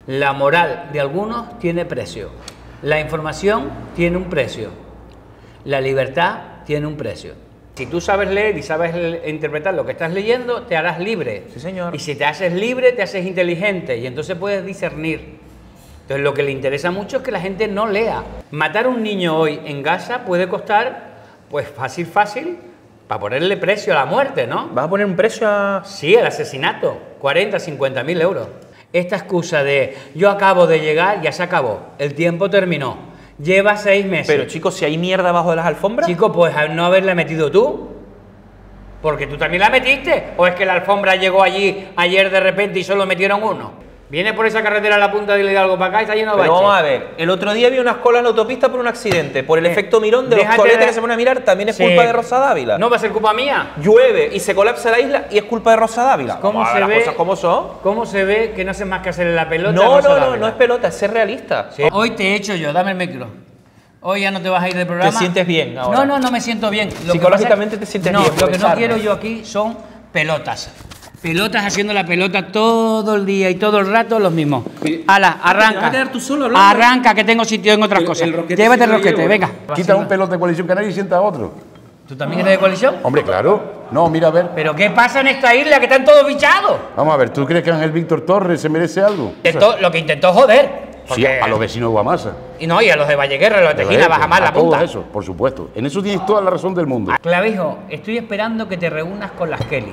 La moral de algunos tiene precio. La información tiene un precio. La libertad tiene un precio. Si tú sabes leer y sabes interpretar lo que estás leyendo, te harás libre. Sí, señor. Y si te haces libre, te haces inteligente y entonces puedes discernir. Entonces lo que le interesa mucho es que la gente no lea. Matar a un niño hoy en Gaza puede costar, pues fácil, para ponerle precio a la muerte, ¿no? ¿Vas a poner un precio a...? Sí, el asesinato, 40, 50.000 euros. Esta excusa de yo acabo de llegar, ya se acabó, el tiempo terminó, lleva 6 meses. Pero chicos, si hay mierda bajo de las alfombras... Chico, pues al no haberla metido tú, porque tú también la metiste, o es que la alfombra llegó allí ayer de repente y solo metieron uno. Viene por esa carretera a la punta de Hidalgo para acá y está lleno de baches. Pero vamos a ver, el otro día vi unas colas en la autopista por un accidente, por el efecto mirón de los coletes que se ponen a mirar, también es culpa de Rosa Dávila. No va a ser culpa mía. Llueve y se colapsa la isla y es culpa de Rosa Dávila. ¿Cómo se las ve? cosas como son? ¿Cómo se ve que no hace más que hacerle la pelota? No es pelota, es ser realista. Sí. Hoy te he hecho yo, dame el micro. Hoy ya no te vas a ir del programa. ¿Te sientes bien ahora? No me siento bien. Psicológicamente te sientes bien. No, lo que no quiero yo aquí son pelotas. Pelotas haciendo la pelota todo el día y todo el rato los mismos. Ala, arranca. ¿Te vas a quedar tú solo hablando? Arranca, que tengo sitio en otras cosas. Llévate el roquete, venga. Quita un pelota de Coalición Canaria y sienta a otro. ¿Tú también eres de coalición? Hombre, claro. No, mira, a ver. ¿Pero qué pasa en esta isla que están todos bichados? Vamos a ver, ¿tú crees que Ángel Víctor Torres se merece algo? Lo que intentó joder. Sí, a los vecinos de Guamasa. Y no, y a los de Valleguerra, a los de Tejina, Bajamar, La Punta. Todo eso, por supuesto. En eso tienes toda la razón del mundo. Clavijo, estoy esperando que te reúnas con las Kelly.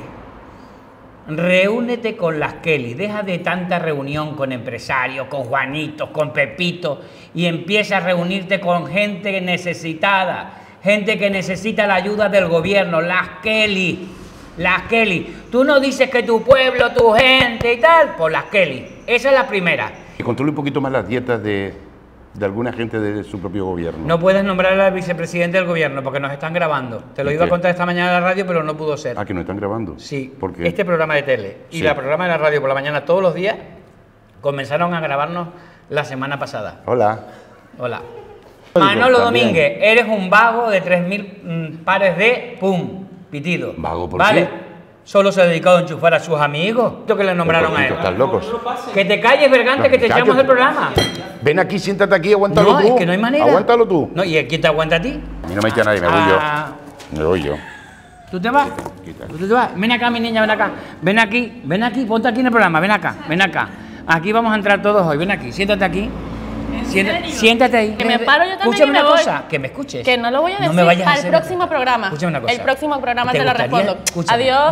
Reúnete con las Kelly, deja de tanta reunión con empresarios, con Juanitos, con Pepito y empieza a reunirte con gente necesitada, gente que necesita la ayuda del gobierno, las Kelly. Las Kelly. Tú no dices que tu pueblo, tu gente y tal, pues las Kelly. Esa es la primera. Que controle un poquito más las dietas de alguna gente de su propio gobierno. No puedes nombrar al vicepresidente del gobierno porque nos están grabando. Te lo iba a contar esta mañana en la radio, pero no pudo ser. Ah, que nos están grabando. Sí, ¿Por qué? Este programa de tele y el programa de la radio por la mañana todos los días comenzaron a grabarnos la semana pasada. Hola. Hola. Manolo Domínguez, eres un vago de 3.000 pares de pum, pitido. ¿Vago por ¿vale? qué? Solo se ha dedicado a enchufar a sus amigos. Esto que le nombraron a él. ¿Estás locos? Que te calles, Bergante, que te echamos del programa. Ven aquí, siéntate aquí, aguántalo No, tú. es que no hay manera. Aguántalo tú. No, ¿y quién te aguanta a ti? A mí no me echa nadie, me voy yo. Me voy yo. ¿Tú te vas? Quita. ¿Tú te vas? Ven acá, mi niña, ven acá. Ven aquí, ponte aquí en el programa, ven acá. Aquí vamos a entrar todos hoy, ven aquí, siéntate aquí. Siéntate ahí. Que me paro yo también. Escúchame y me una voy. cosa, que me escuches. Que no lo voy a decir. No me vayas a al hacer- próximo programa. Escúchame una cosa. El próximo programa ¿Te te lo gustaría? respondo. Escúchame. Adiós.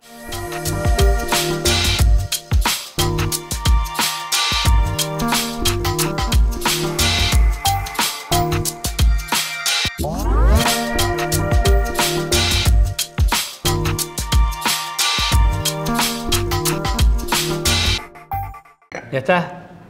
¿Ya estás?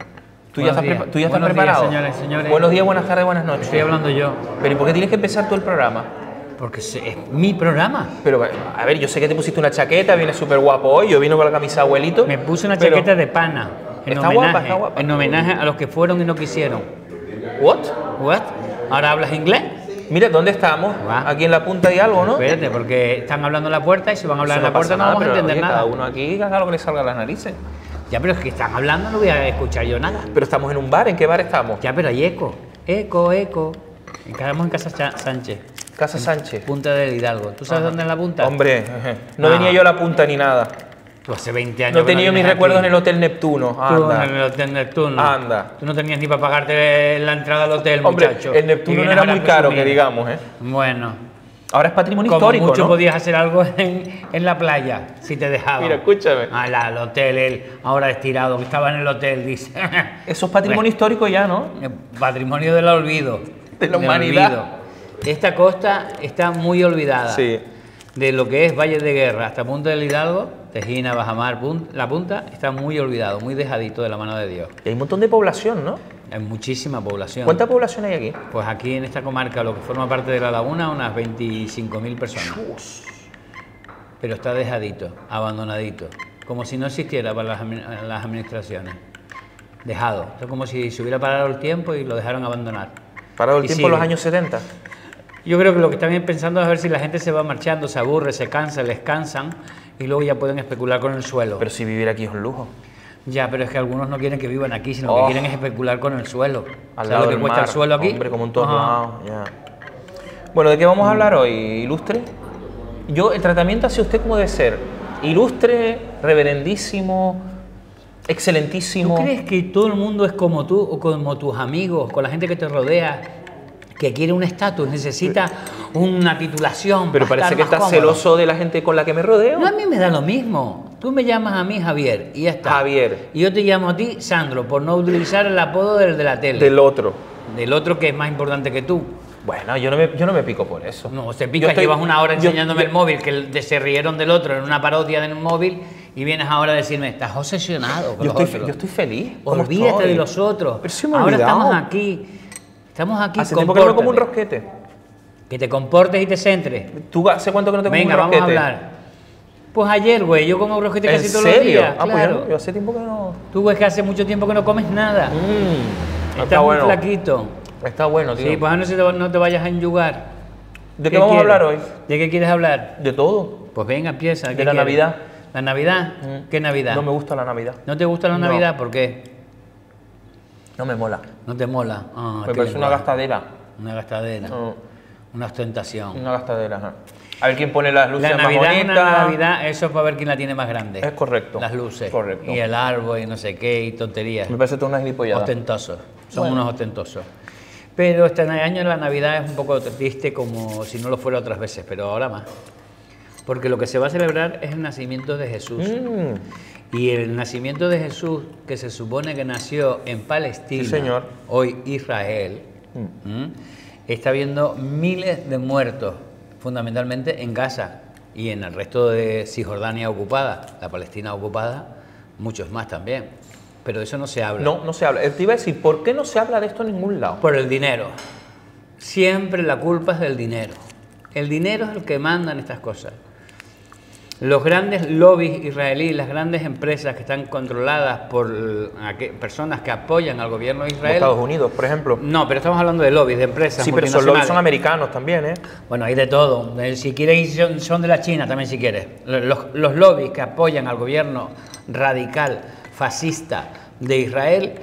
¿Tú ya estás preparado? Señores, señores. Buenos días, buenas tardes, buenas noches. Estoy hablando yo. Pero ¿y por qué tienes que empezar tú el programa? Porque es mi programa. Pero, a ver, yo sé que te pusiste una chaqueta, vienes súper guapo hoy, yo vino con la camisa abuelito. Me puse una pero- chaqueta de pana. Está guapa. En homenaje a los que fueron y no quisieron. ¿What? ¿What? ¿Ahora hablas inglés? Mira, ¿dónde estamos? Va. Aquí en la punta de algo, ¿no? Espérate, porque están hablando en la puerta y si van a hablar Eso en la puerta pasa no nada, vamos a pero, entender oye, nada. Cada uno aquí haga lo que le salga a las narices. Ya, pero es que están hablando, no voy a escuchar yo nada. Pero estamos en un bar, ¿en qué bar estamos? Ya, pero hay eco. Eco. Estamos en Casa Sánchez, Casa Sánchez. Punta del Hidalgo. ¿Tú sabes dónde es la punta? Hombre, no Ah. venía yo a la punta ni nada. Tú hace 20 años. No he que tenido mis vienes recuerdos aquí. en el Hotel Neptuno. Tú Anda. en el Hotel Neptuno. Anda. Tú no tenías ni para pagarte la entrada al hotel, Hombre, muchacho. el Y Neptuno no vienes era ahora muy a caro, presumir. que digamos, ¿eh? Bueno. Ahora es patrimonio Como histórico, mucho ¿no? podías hacer algo en la playa, si te dejaban. Mira, escúchame. Al hotel, él ahora estirado, que estaba en el hotel, dice. Eso es patrimonio histórico ya, ¿no? Patrimonio del olvido. De la humanidad. olvido. Esta costa está muy olvidada. Sí. De lo que es Valle de Guerra hasta Punta del Hidalgo, Tejina, Bajamar, La Punta, está muy olvidado, muy dejadito de la mano de Dios. Y hay un montón de población, ¿no? Hay muchísima población. ¿Cuánta población hay aquí? Pues aquí en esta comarca, lo que forma parte de la laguna, unas 25.000 personas. Pero está dejadito, abandonadito, como si no existiera para las administraciones. Dejado. Es como si se hubiera parado el tiempo y lo dejaron abandonar. Parado el Y tiempo en los sigue. años 70. Yo creo que lo que están pensando es a ver si la gente se va marchando, se aburre, se cansa, les cansan y luego ya pueden especular con el suelo. Pero si vivir aquí es un lujo. Ya, pero es que algunos no quieren que vivan aquí, sino que quieren es especular con el suelo. Al ¿Sabes lado lo que del cuesta mar, el suelo aquí? hombre, como en todos lados, ya. Bueno, ¿de qué vamos a hablar hoy, ilustre? El tratamiento hacia usted como debe ser. Ilustre, reverendísimo, excelentísimo. ¿Tú crees que todo el mundo es como tú o como tus amigos, con la gente que te rodea, que quiere un estatus, necesita una titulación? Pero parece que estás celoso de la gente con la que me rodeo. No, a mí me da lo mismo. Tú me llamas a mí Javier y ya está. Javier. Y yo te llamo a ti Sandro, por no utilizar el apodo del de la tele. Del otro. Del otro que es más importante que tú. Bueno, yo no me pico por eso. No, se pica, llevas una hora enseñándome el móvil, que se rieron del otro en una parodia del móvil, y vienes ahora a decirme, estás obsesionado con los otros. Yo estoy feliz. Olvídate de los otros. Pero sí me he ahora olvidado. estamos aquí. Hace tiempo que no me como un rosquete. Que te comportes y te centres. ¿Tú hace cuánto que no te comes un rosquete? Venga, vamos a hablar. Pues ayer, güey, yo como rosquete casi todos los días. Ah, claro. pues yo hace tiempo que no. Tú, güey, que hace mucho tiempo que no comes nada. Está muy bueno. flaquito. Está bueno, tío. Sí, pues no te vayas a enyugar. ¿De qué vamos a hablar hoy? ¿De qué quieres hablar? De todo. Pues venga, empieza. De la Navidad. ¿La Navidad? ¿Qué Navidad? No me gusta la Navidad. ¿No te gusta la Navidad? ¿Por qué? No me mola. ¿No te mola? Ah, Me parece una gastadera. Una gastadera. Una ostentación. Una gastadera, ajá. A ver quién pone las luces La más Navidad es bonitas. una Navidad, eso es para ver quién la tiene más grande. Es correcto. Las luces. Correcto. Y el árbol y no sé qué y tonterías. Me parece toda una gilipollada. Ostentosos. Son unos ostentosos. Pero este año la Navidad es un poco triste como si no lo fuera otras veces, pero ahora más. Porque lo que se va a celebrar es el nacimiento de Jesús. Y el nacimiento de Jesús, que se supone que nació en Palestina, sí, señor. Hoy Israel, está habiendo miles de muertos, fundamentalmente en Gaza y en el resto de Cisjordania ocupada, la Palestina ocupada, muchos más también. Pero de eso no se habla. No se habla. Te iba a decir, ¿por qué no se habla de esto en ningún lado? Por el dinero. Siempre la culpa es del dinero. El dinero es el que manda en estas cosas. Los grandes lobbies israelíes, las grandes empresas que están controladas por personas que apoyan al gobierno de Israel. Estados Unidos, por ejemplo. No, pero estamos hablando de lobbies, de empresas. Sí, pero esos lobbies son americanos también, ¿eh? Bueno, hay de todo. Si quieres, son de la China también, si quieres. Los lobbies que apoyan al gobierno radical, fascista de Israel,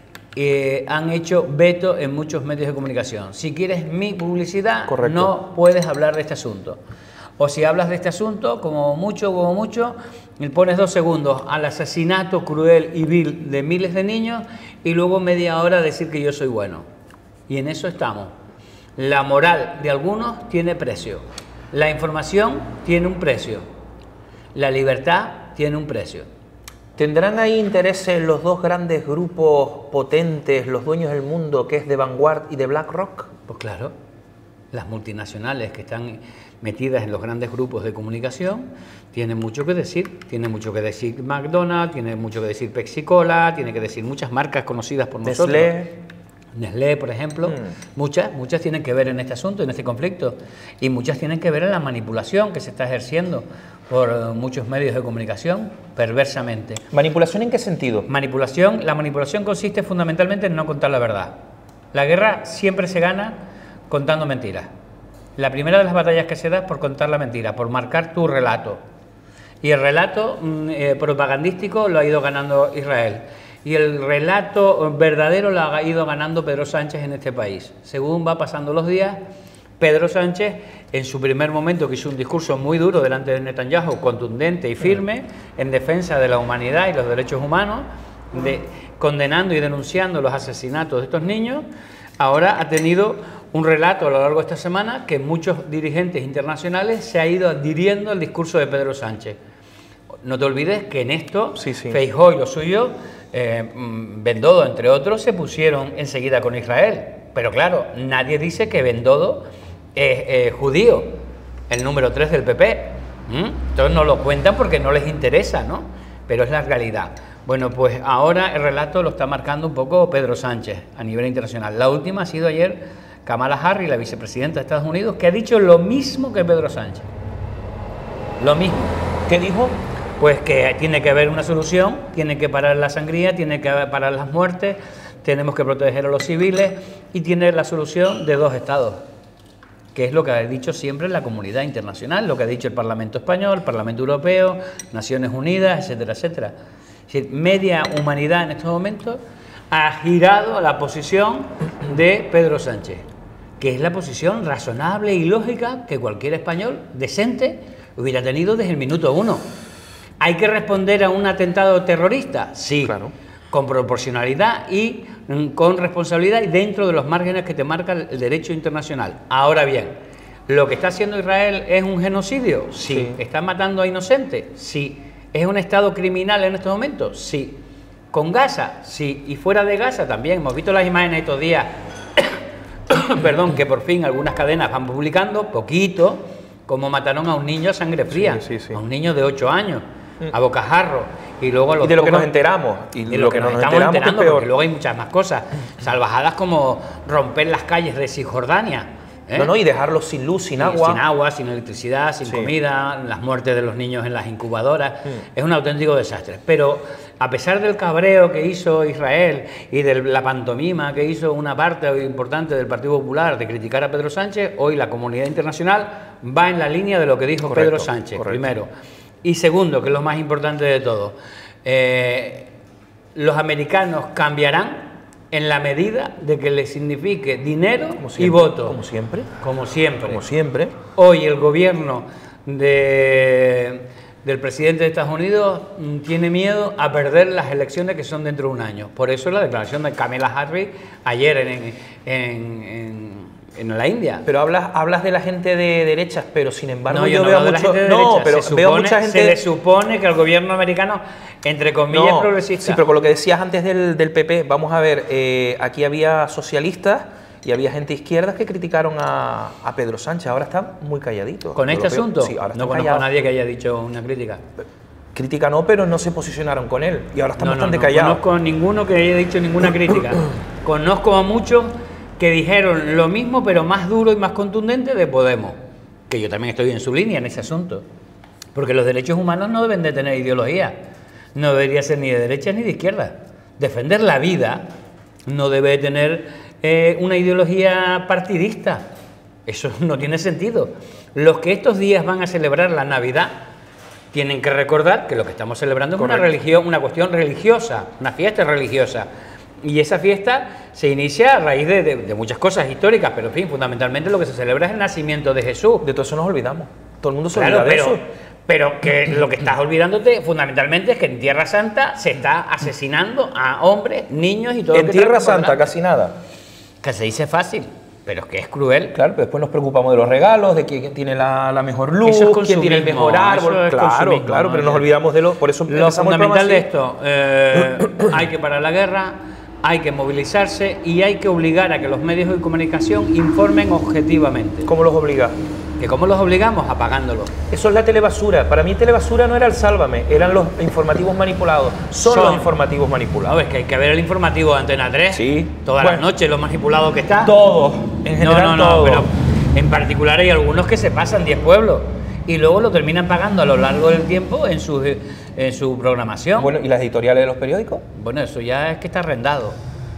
han hecho veto en muchos medios de comunicación. Si quieres mi publicidad, correcto, no puedes hablar de este asunto. O si hablas de este asunto, como mucho, le pones 2 segundos al asesinato cruel y vil de miles de niños y luego media hora decir que yo soy bueno. Y en eso estamos. La moral de algunos tiene precio. La información tiene un precio. La libertad tiene un precio. ¿Tendrán ahí intereses los dos grandes grupos potentes, los dueños del mundo, que es de Vanguard y de BlackRock? Pues claro, las multinacionales que están metidas en los grandes grupos de comunicación tienen mucho que decir. Tiene mucho que decir McDonald's, tiene mucho que decir Pepsi-Cola, tiene que decir muchas marcas conocidas por nosotros. Nestlé, por ejemplo. Muchas tienen que ver en este asunto, en este conflicto. Y muchas tienen que ver en la manipulación que se está ejerciendo por muchos medios de comunicación, perversamente. ¿Manipulación en qué sentido? La manipulación consiste fundamentalmente en no contar la verdad. La guerra siempre se gana contando mentiras. La primera de las batallas que se da es por contar la mentira, por marcar tu relato. Y el relato propagandístico lo ha ido ganando Israel. Y el relato verdadero lo ha ido ganando Pedro Sánchez en este país. Según va pasando los días, Pedro Sánchez, en su primer momento, que hizo un discurso muy duro delante de Netanyahu, contundente y firme, en defensa de la humanidad y los derechos humanos, condenando y denunciando los asesinatos de estos niños, ahora ha tenido un relato a lo largo de esta semana que muchos dirigentes internacionales se ha ido adhiriendo al discurso de Pedro Sánchez. No te olvides que en esto, Feijóo y los suyos, Bendodo, entre otros, se pusieron enseguida con Israel. Pero claro, nadie dice que Bendodo es judío, el número 3 del PP. Entonces no lo cuentan porque no les interesa, ¿no? Pero es la realidad. Bueno, pues ahora el relato lo está marcando un poco Pedro Sánchez a nivel internacional. La última ha sido ayer Kamala Harris, la vicepresidenta de Estados Unidos, que ha dicho lo mismo que Pedro Sánchez. Lo mismo. ¿Qué dijo? Pues que tiene que haber una solución, tiene que parar la sangría, tiene que parar las muertes, tenemos que proteger a los civiles y tiene la solución de 2 estados, que es lo que ha dicho siempre la comunidad internacional, lo que ha dicho el Parlamento Español, el Parlamento Europeo, Naciones Unidas, etcétera, etcétera. Es decir, media humanidad en estos momentos ha girado a la posición de Pedro Sánchez, que es la posición razonable y lógica que cualquier español decente hubiera tenido desde el minuto 1. ¿Hay que responder a un atentado terrorista? Sí, claro, con proporcionalidad y con responsabilidad y dentro de los márgenes que te marca el derecho internacional. Ahora bien, ¿lo que está haciendo Israel es un genocidio? Sí. Sí. ¿Está matando a inocentes? Sí. ¿Es un estado criminal en estos momentos? Sí. ¿Con Gaza? Sí. ¿Y fuera de Gaza también? Hemos visto las imágenes estos días, perdón, que por fin algunas cadenas van publicando, poquito, cómo mataron a un niño a sangre fría, Sí, sí, sí. a un niño de 8 años, a bocajarro, y luego a los Y de lo que pocos- nos enteramos. y lo que nos estamos enterando, porque luego hay muchas más cosas, salvajadas como romper las calles de Cisjordania, ¿eh? No, no, y dejarlos sin luz, sin agua. Sin agua, sin electricidad, sin Sí. comida, las muertes de los niños en las incubadoras. Es un auténtico desastre. Pero a pesar del cabreo que hizo Israel y de la pantomima que hizo una parte importante del Partido Popular de criticar a Pedro Sánchez, hoy la comunidad internacional va en la línea de lo que dijo Correcto, Pedro Sánchez, correcto. primero. Y segundo, que es lo más importante de todo, los americanos cambiarán en la medida de que les signifique dinero Como y siempre, voto. Como siempre. Como siempre. Como siempre. Hoy el gobierno del presidente de Estados Unidos tiene miedo a perder las elecciones que son dentro de un año. Por eso la declaración de Kamala Harris ayer en la India. Pero hablas de la gente de derechas, pero sin embargo No, yo yo no veo hablo de la mucho. gente de No, derecha. pero Se veo supone- mucha gente. Se le supone que el gobierno americano, entre comillas, No, progresista. Sí, pero con lo que decías antes del PP, vamos a ver, aquí había socialistas y había gente izquierda que criticaron a Pedro Sánchez. Ahora están muy calladitos. ¿Con Yo este lo veo. asunto? Sí, ahora No están conozco a callados. nadie que haya dicho una crítica. Crítica no, pero no se posicionaron con él. Y ahora están bastante no callados. conozco a ninguno que haya dicho ninguna crítica. Conozco a muchos que dijeron lo mismo, pero más duro y más contundente de Podemos. Que yo también estoy en su línea en ese asunto. Porque los derechos humanos no deben de tener ideología. No debería ser ni de derecha ni de izquierda. Defender la vida no debe de tener una ideología partidista. Eso no tiene sentido. Los que estos días van a celebrar la Navidad tienen que recordar que lo que estamos celebrando es una religión, una cuestión religiosa, una fiesta religiosa. Y esa fiesta se inicia a raíz de muchas cosas históricas, pero en fin, fundamentalmente lo que se celebra es el nacimiento de Jesús. De todo eso nos olvidamos. Todo el mundo se Claro, olvida de eso. pero que lo que estás olvidándote fundamentalmente es que en Tierra Santa se está asesinando a hombres, niños y todo lo En que Tierra está por Santa delante. casi nada. Que se dice fácil, pero es que es cruel. Claro, pero después nos preocupamos de los regalos, de quién tiene la mejor luz, Eso es quién tiene el consumismo, mejor árbol. eso es Claro, consumismo, claro, ¿no? pero nos olvidamos de lo. Por eso Lo empezamos el programa fundamental de así. esto, hay que parar la guerra, hay que movilizarse y hay que obligar a que los medios de comunicación informen objetivamente. ¿Cómo los obliga? ¿Que cómo los obligamos? Apagándolo. Eso es la telebasura. Para mí telebasura no era el Sálvame, eran los informativos manipulados. Son los informativos manipulados. No, es que hay que ver el informativo de Antena 3 Sí. todas Bueno. las noches, lo manipulado que está. Todos, en general no, todos. pero en particular hay algunos que se pasan 10 pueblos y luego lo terminan pagando a lo largo del tiempo en su programación. Bueno, ¿y las editoriales de los periódicos? Bueno, eso ya es que está arrendado.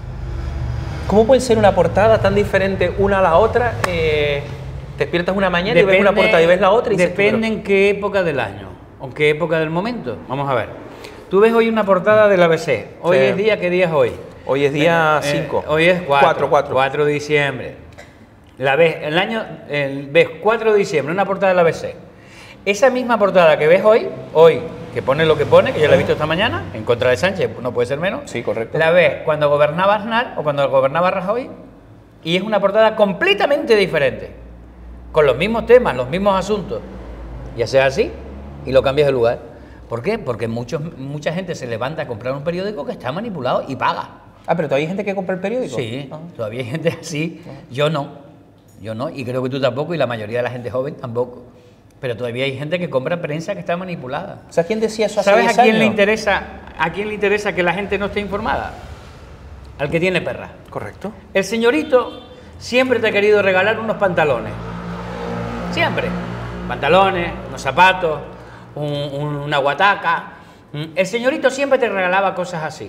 ¿Cómo puede ser una portada tan diferente una a la otra? Te despiertas una mañana y ves una portada y ves la otra y dices, depende en qué época del año o en qué época del momento. Vamos a ver. Tú ves hoy una portada del ABC. Hoy Sí. es día, ¿qué día es hoy? hoy es día 5. Hoy es 4. 4. 4 de diciembre. La ves, ves 4 de diciembre, una portada del ABC. Esa misma portada que ves hoy, que pone lo que pone, que ya la he visto esta mañana, en contra de Sánchez, no puede ser menos. Sí, correcto. La ves cuando gobernaba Aznar o cuando gobernaba Rajoy y es una portada completamente diferente. Con los mismos temas, los mismos asuntos. Ya sea así y lo cambias de lugar. ¿Por qué? Porque mucha gente se levanta a comprar un periódico que está manipulado y paga. Ah, pero todavía hay gente que compra el periódico. Sí, Ah. todavía hay gente así. Yo no, y creo que tú tampoco, y la mayoría de la gente joven tampoco. Pero todavía hay gente que compra prensa que está manipulada. O sea, ¿quién decía eso hace ¿Sabes 10 a quién años? le interesa que la gente no esté informada? Al que tiene perra. Correcto. El señorito siempre te ha querido regalar unos pantalones. Siempre. Pantalones, unos zapatos, una guataca. El señorito siempre te regalaba cosas así.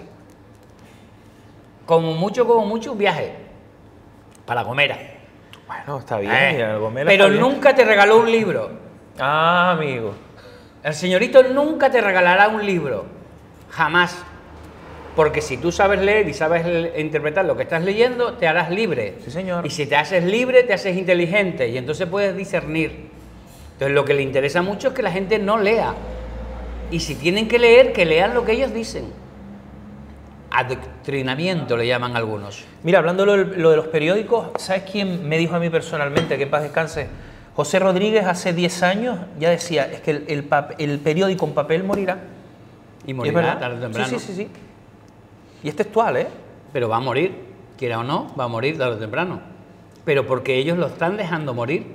Como mucho, un viaje. Para la Gomera. Bueno, está bien. Eh, y la Gomera Pero está bien. nunca te regaló un libro. Ah, amigo. El señorito nunca te regalará un libro. Jamás. Porque si tú sabes leer y sabes interpretar lo que estás leyendo, te harás libre. Sí, señor. Y si te haces libre, te haces inteligente y entonces puedes discernir. Entonces lo que le interesa mucho es que la gente no lea. Y si tienen que leer, que lean lo que ellos dicen. Adoctrinamiento le llaman algunos. Mira, hablando de lo de los periódicos, ¿sabes quién me dijo a mí personalmente, que en paz descanse? José Rodríguez hace 10 años ya decía, es que el periódico en papel morirá. Y morirá ¿Es verdad? tarde o temprano. Sí, sí, sí, sí. Y es textual, ¿eh? Pero va a morir, quiera o no, va a morir tarde o temprano. Pero porque ellos lo están dejando morir.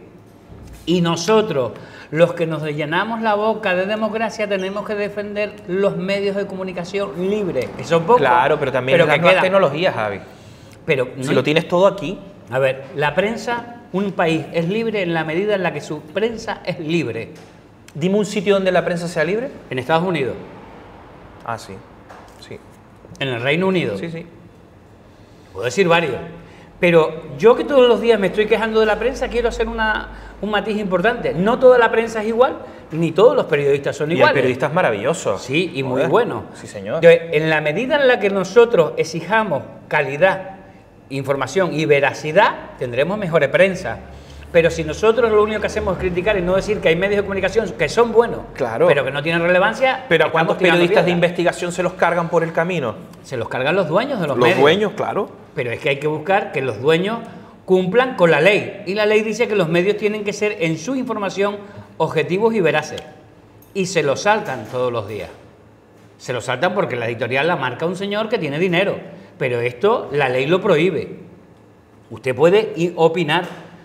Y nosotros, los que nos llenamos la boca de democracia, tenemos que defender los medios de comunicación libres, que son pocos. Claro, pero también las nuevas tecnologías, Javi. Pero si lo tienes todo aquí. A ver, la prensa, un país es libre en la medida en la que su prensa es libre. Dime un sitio donde la prensa sea libre. En Estados Unidos. Ah, sí. Sí. En el Reino Unido. Sí, sí. Puedo decir varios. Pero yo, que todos los días me estoy quejando de la prensa, quiero hacer un matiz importante. No toda la prensa es igual, ni todos los periodistas son iguales. Y el periodista es maravilloso. Sí, y muy bueno. Sí, señor. Entonces, en la medida en la que nosotros exijamos calidad, información y veracidad, tendremos mejor prensa. Pero si nosotros lo único que hacemos es criticar y no decir que hay medios de comunicación que son buenos, claro, pero que no tienen relevancia... ¿Pero a cuántos periodistas de investigación se los cargan por el camino? Se los cargan los dueños de los medios. Los dueños, claro. Pero es que hay que buscar que los dueños cumplan con la ley. Y la ley dice que los medios tienen que ser, en su información, objetivos y veraces. Y se lo saltan todos los días. Se lo saltan porque la editorial la marca un señor que tiene dinero. Pero esto, la ley lo prohíbe. Usted puede opinar.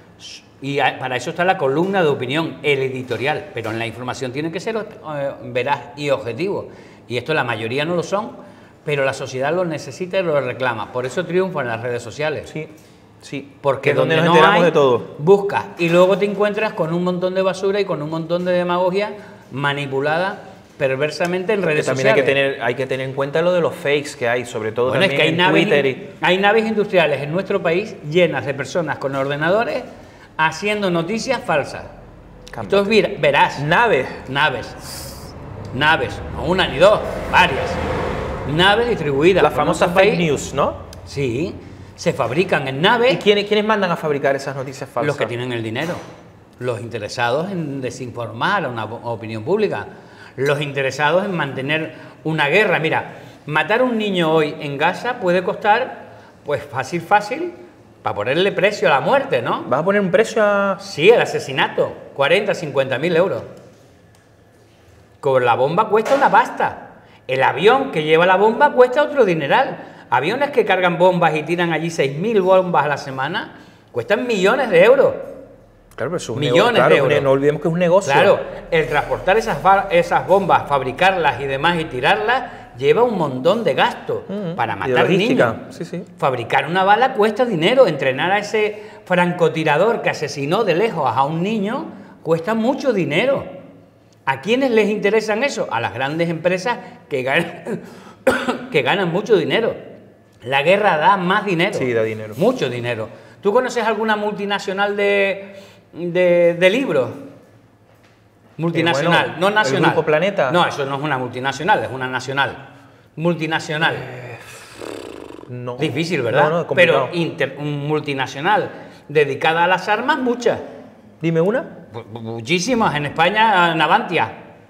Y para eso está la columna de opinión, el editorial. Pero en la información tiene que ser veraz y objetivo. Y esto la mayoría no lo son, pero la sociedad lo necesita y lo reclama. Por eso triunfan las redes sociales. Sí, sí. Porque es donde nos no enteramos de todo. Buscas y luego te encuentras con un montón de basura y con un montón de demagogia manipulada perversamente en redes también sociales. hay que tener en cuenta lo de los fakes que hay, sobre todo Bueno, también es que en Twitter. Hay naves industriales en nuestro país llenas de personas con ordenadores haciendo noticias falsas. Entonces verás. Naves, no una ni dos, varias. Naves distribuidas. Las famosas fake news, ¿no? Sí, se fabrican en naves. ¿Y quiénes mandan a fabricar esas noticias falsas? Los que tienen el dinero. Los interesados en desinformar a una opinión pública. Los interesados en mantener una guerra. Mira, matar a un niño hoy en Gaza puede costar, pues fácil, para ponerle precio a la muerte, ¿no? ¿Vas a poner un precio a...? Sí, el asesinato. 40, 50.000 euros. Con la bomba cuesta una pasta. El avión que lleva la bomba cuesta otro dineral. Aviones que cargan bombas y tiran allí 6.000 bombas a la semana cuestan millones de euros. Claro, pero es un millones de euros. No olvidemos que es un negocio. Claro, el transportar esas bombas, fabricarlas y demás y tirarlas, lleva un montón de gasto para matar niños. Sí, sí. Fabricar una bala cuesta dinero. Entrenar a ese francotirador que asesinó de lejos a un niño cuesta mucho dinero. ¿A quiénes les interesan eso? A las grandes empresas que ganan mucho dinero. La guerra da más dinero. Sí, da dinero. Mucho dinero. ¿Tú conoces alguna multinacional de libros? Multinacional, bueno, no nacional. ¿El Grupo Planeta? No, eso no es una multinacional, es una nacional. Multinacional. No. Difícil, ¿verdad? No, complicado. Pero multinacional dedicada a las armas, muchas. Dime una. Muchísimas. En España, Navantia.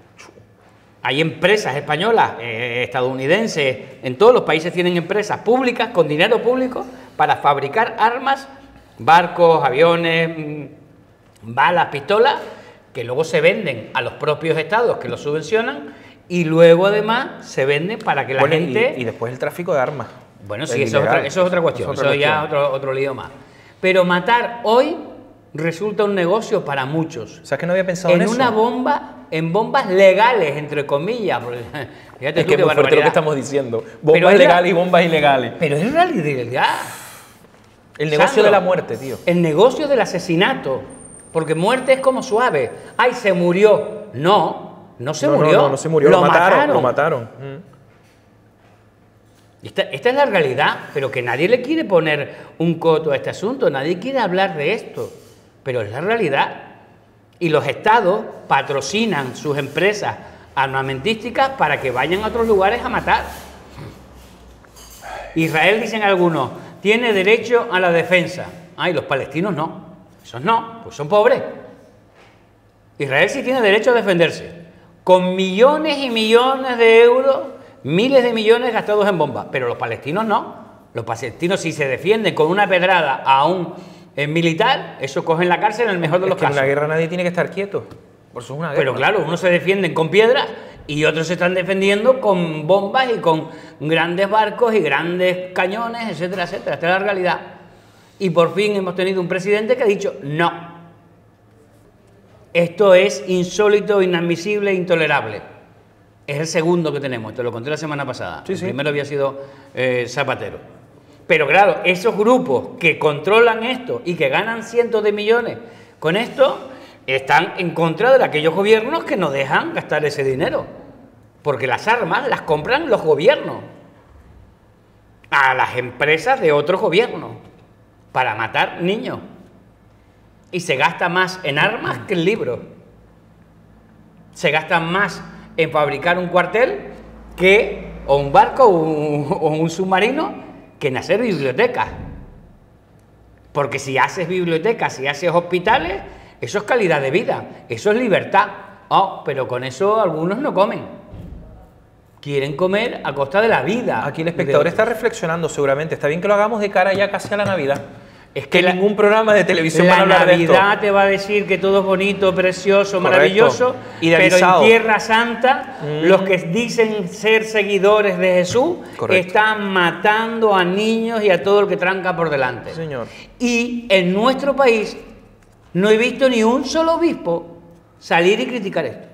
Hay empresas españolas, estadounidenses, en todos los países tienen empresas públicas con dinero público para fabricar armas, barcos, aviones, balas, pistolas, que luego se venden a los propios estados que los subvencionan y luego además se venden para que la gente... Y después el tráfico de armas. Bueno, sí, eso es otra cuestión, eso ya es otro lío más. Pero matar hoy resulta un negocio para muchos. ¿Sabes que no había pensado en eso? Una bomba, en bombas legales, entre comillas. Fíjate es que es muy fuerte lo que estamos diciendo. Bombas legales y bombas ilegales. Pero es realidad. El negocio de la muerte, tío. El negocio del asesinato. Porque muerte es como suave. ¡Ay, se murió! No, no se murió. No se murió. Lo mataron. Esta es la realidad, pero que nadie le quiere poner un coto a este asunto. Nadie quiere hablar de esto. Pero es la realidad. Y los estados patrocinan sus empresas armamentísticas para que vayan a otros lugares a matar. Israel, dicen algunos, tiene derecho a la defensa. Y los palestinos no. Esos no, pues son pobres. Israel sí tiene derecho a defenderse, con millones y millones de euros, miles de millones gastados en bombas, pero los palestinos no. Los palestinos, si se defienden con una pedrada a un militar, eso cogen la cárcel en el mejor de los casos. En una guerra nadie tiene que estar quieto, por eso es una guerra. Pero claro, unos se defienden con piedras y otros se están defendiendo con bombas y con grandes barcos y grandes cañones, etcétera, etcétera. Esta es la realidad. Y por fin hemos tenido un presidente que ha dicho no. Esto es insólito, inadmisible e intolerable. Es el segundo que tenemos, te lo conté la semana pasada. Sí, el sí. primero había sido Zapatero. Pero claro, esos grupos que controlan esto y que ganan cientos de millones con esto, están en contra de aquellos gobiernos que no dejan gastar ese dinero. Porque las armas las compran los gobiernos a las empresas de otros gobiernos para matar niños. Y se gasta más en armas que en libros. Se gasta más en fabricar un cuartel que, o un barco o un submarino, que en hacer bibliotecas. Porque si haces bibliotecas, si haces hospitales, eso es calidad de vida, eso es libertad. Pero con eso algunos no comen. Quieren comer a costa de la vida. Aquí el espectador está reflexionando seguramente. Está bien que lo hagamos de cara ya casi a la Navidad. Es que ningún programa de televisión va a la hablar de esto. Navidad te va a decir que todo es bonito, precioso, Correcto. maravilloso, Idealizado. pero en Tierra Santa los que dicen ser seguidores de Jesús Correcto. están matando a niños y a todo el que tranca por delante. Señor. Y en nuestro país no he visto ni un solo obispo salir y criticar esto.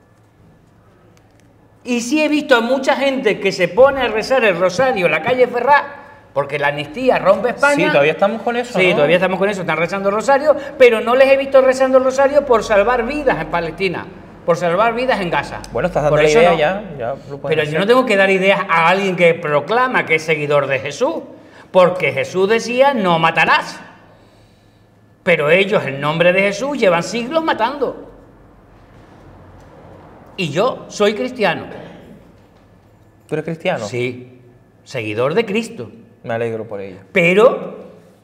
Y sí he visto a mucha gente que se pone a rezar el rosario en la calle Ferrá, porque la amnistía rompe España. Sí, todavía estamos con eso, Sí, ¿no? todavía estamos con eso, están rezando el rosario, pero no les he visto rezando el rosario por salvar vidas en Palestina, por salvar vidas en Gaza. Bueno, estás dando Por la eso idea no. ya lo pueden Pero hacer. yo no tengo que dar ideas a alguien que proclama que es seguidor de Jesús, porque Jesús decía, no matarás. Pero ellos, en nombre de Jesús, llevan siglos matando. Y yo soy cristiano. ¿Tú eres cristiano? Sí, seguidor de Cristo. Me alegro por ello. Pero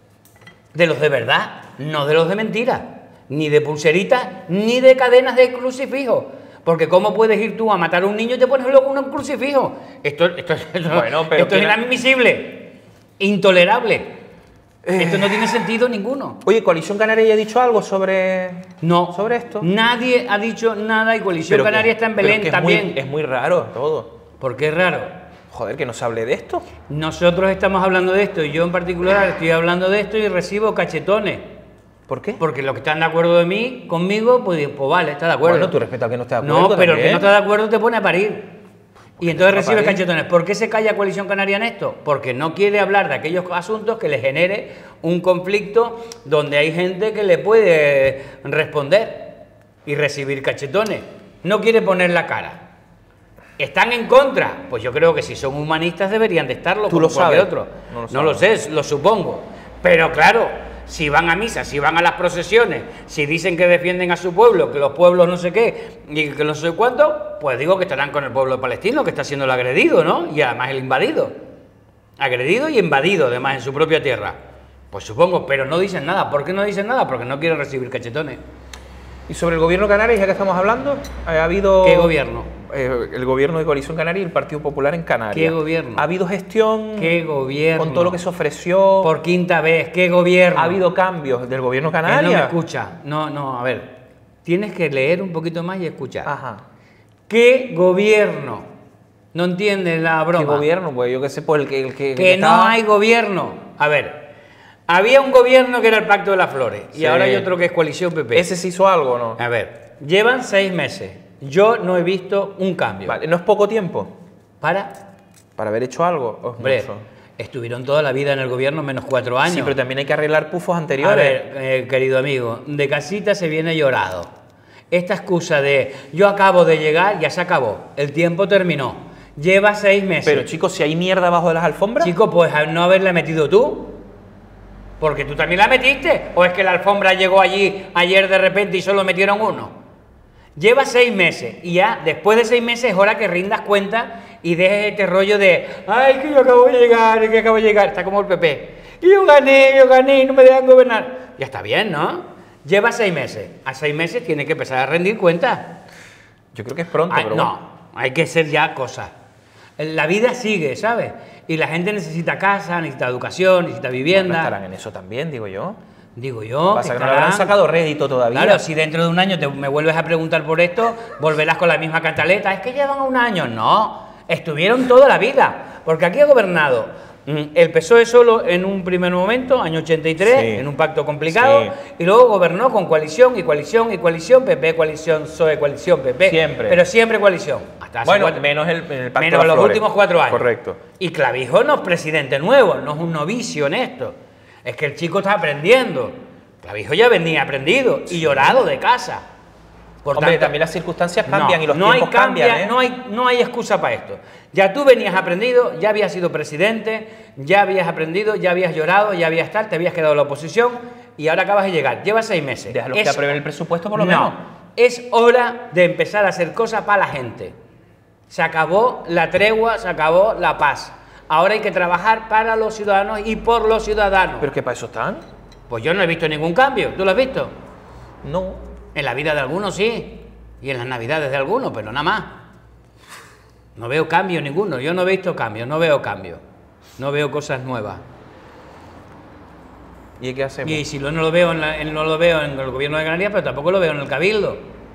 de los de verdad, no de los de mentira, ni de pulseritas, ni de cadenas de crucifijo. Porque ¿cómo puedes ir tú a matar a un niño y te pones luego un crucifijo? Esto Bueno, pero es inadmisible, intolerable. Esto no tiene sentido ninguno. Oye, ¿Coalición Canaria ya ha dicho algo sobre esto? Nadie ha dicho nada y Coalición Canaria está en Belén pero también. Es muy raro todo. ¿Por qué es raro? Joder, que no se hable de esto. Nosotros estamos hablando de esto y yo en particular estoy hablando de esto y recibo cachetones. ¿Por qué? Porque los que están de acuerdo conmigo, pues vale, está de acuerdo. Bueno, tú respetas al que no esté de acuerdo. No, pero el que también. no está de acuerdo te pone a parir. Y entonces va a recibes parir. cachetones. ¿Por qué se calla Coalición Canaria en esto? Porque no quiere hablar de aquellos asuntos que le genere un conflicto donde hay gente que le puede responder y recibir cachetones. No quiere poner la cara. ¿Están en contra? Pues yo creo que si son humanistas deberían de estarlo. ¿Tú como lo cualquier sabes? otro. No lo No lo sé, lo supongo. Pero claro, si van a misa, si van a las procesiones, si dicen que defienden a su pueblo, que los pueblos no sé qué, y que no sé cuánto, pues digo que estarán con el pueblo palestino, que está siendo el agredido, ¿no? Y además el invadido. Agredido y invadido, además, en su propia tierra. Pues supongo, pero no dicen nada. ¿Por qué no dicen nada? Porque no quieren recibir cachetones. Y sobre el gobierno canario, ya que estamos hablando, ha habido... ¿Qué gobierno? El gobierno de Coalición Canaria y el Partido Popular en Canarias. ¿Qué gobierno? ¿Ha habido gestión? ¿Qué gobierno? Con todo lo que se ofreció. Por quinta vez, ¿qué gobierno? ¿Ha habido cambios del gobierno Él no me canario? escucha. No, a ver. Tienes que leer un poquito más y escuchar. Ajá. ¿Qué gobierno? No entiendes la broma. ¿Qué gobierno? Pues yo qué sé, pues el que Que no estaba- hay gobierno. A ver, había un gobierno que era el Pacto de las Flores y Sí. ahora hay otro que es Coalición PP. ¿Ese se hizo algo o no? A ver, llevan 6 meses. Yo no he visto un cambio. Vale, ¿no es poco tiempo Para, para haber hecho algo? ¿O es hombre, mucho? estuvieron toda la vida en el gobierno menos 4 años. Sí, pero también hay que arreglar pufos A anteriores. ver, querido amigo, de casita se viene llorado. Esta excusa de yo acabo de llegar, ya se acabó. El tiempo terminó. Lleva 6 meses. Pero chicos, si hay mierda abajo de las alfombras... Chico, pues al no haberla metido tú. Porque tú también la metiste. ¿O es que la alfombra llegó allí ayer de repente y solo metieron uno? Lleva 6 meses y ya después de 6 meses es hora que rindas cuenta y dejes este rollo de ay, que yo acabo de llegar, que acabo de llegar. Está como el PP. Y yo gané, no me dejan gobernar. Ya está bien, ¿no? Lleva 6 meses. A 6 meses tiene que empezar a rendir cuentas. Yo creo que es pronto, Ay, pero no, bueno. hay que hacer ya cosas. La vida sigue, ¿sabes? Y la gente necesita casa, necesita educación, necesita vivienda. Bueno, estarán en eso también, digo yo. Digo yo, Pasa que no le estarán... habrán sacado rédito todavía. Claro, si dentro de un año me vuelves a preguntar por esto, volverás con la misma cantaleta. Es que llevan un año. No, estuvieron toda la vida. Porque aquí ha gobernado el PSOE solo en un primer momento, año 83, Sí. en un pacto complicado. Sí. Y luego gobernó con coalición y coalición y coalición, PP, coalición, PSOE, coalición, PP. Siempre. Pero siempre coalición. Hasta hace Bueno, 4 menos el pacto menos de las los flores. últimos 4 años. Correcto. Y Clavijo no es presidente nuevo, no es un novicio en esto. Es que el chico está aprendiendo. Clavijo ya venía aprendido y llorado de casa. Por Hombre, tanto, también las circunstancias cambian y los no hay tiempos cambian, ¿eh? no hay excusa para esto. Ya tú venías aprendido, ya habías sido presidente, ya habías aprendido, ya habías llorado, ya habías tal, te habías quedado en la oposición y ahora acabas de llegar. Llevas 6 meses. Déjalos que aprueben el presupuesto por lo No, menos. es hora de empezar a hacer cosas para la gente. Se acabó la tregua, se acabó la paz. Ahora hay que trabajar para los ciudadanos y por los ciudadanos. ¿Pero qué para eso están? Pues yo no he visto ningún cambio. ¿Tú lo has visto? No. En la vida de algunos sí. Y en las navidades de algunos, pero nada más. No veo cambio ninguno. Yo no he visto cambio, no veo cambio. No veo cosas nuevas. ¿Y qué hacemos? Y si no lo veo no lo veo en el gobierno de Canarias, pero tampoco lo veo en el Cabildo.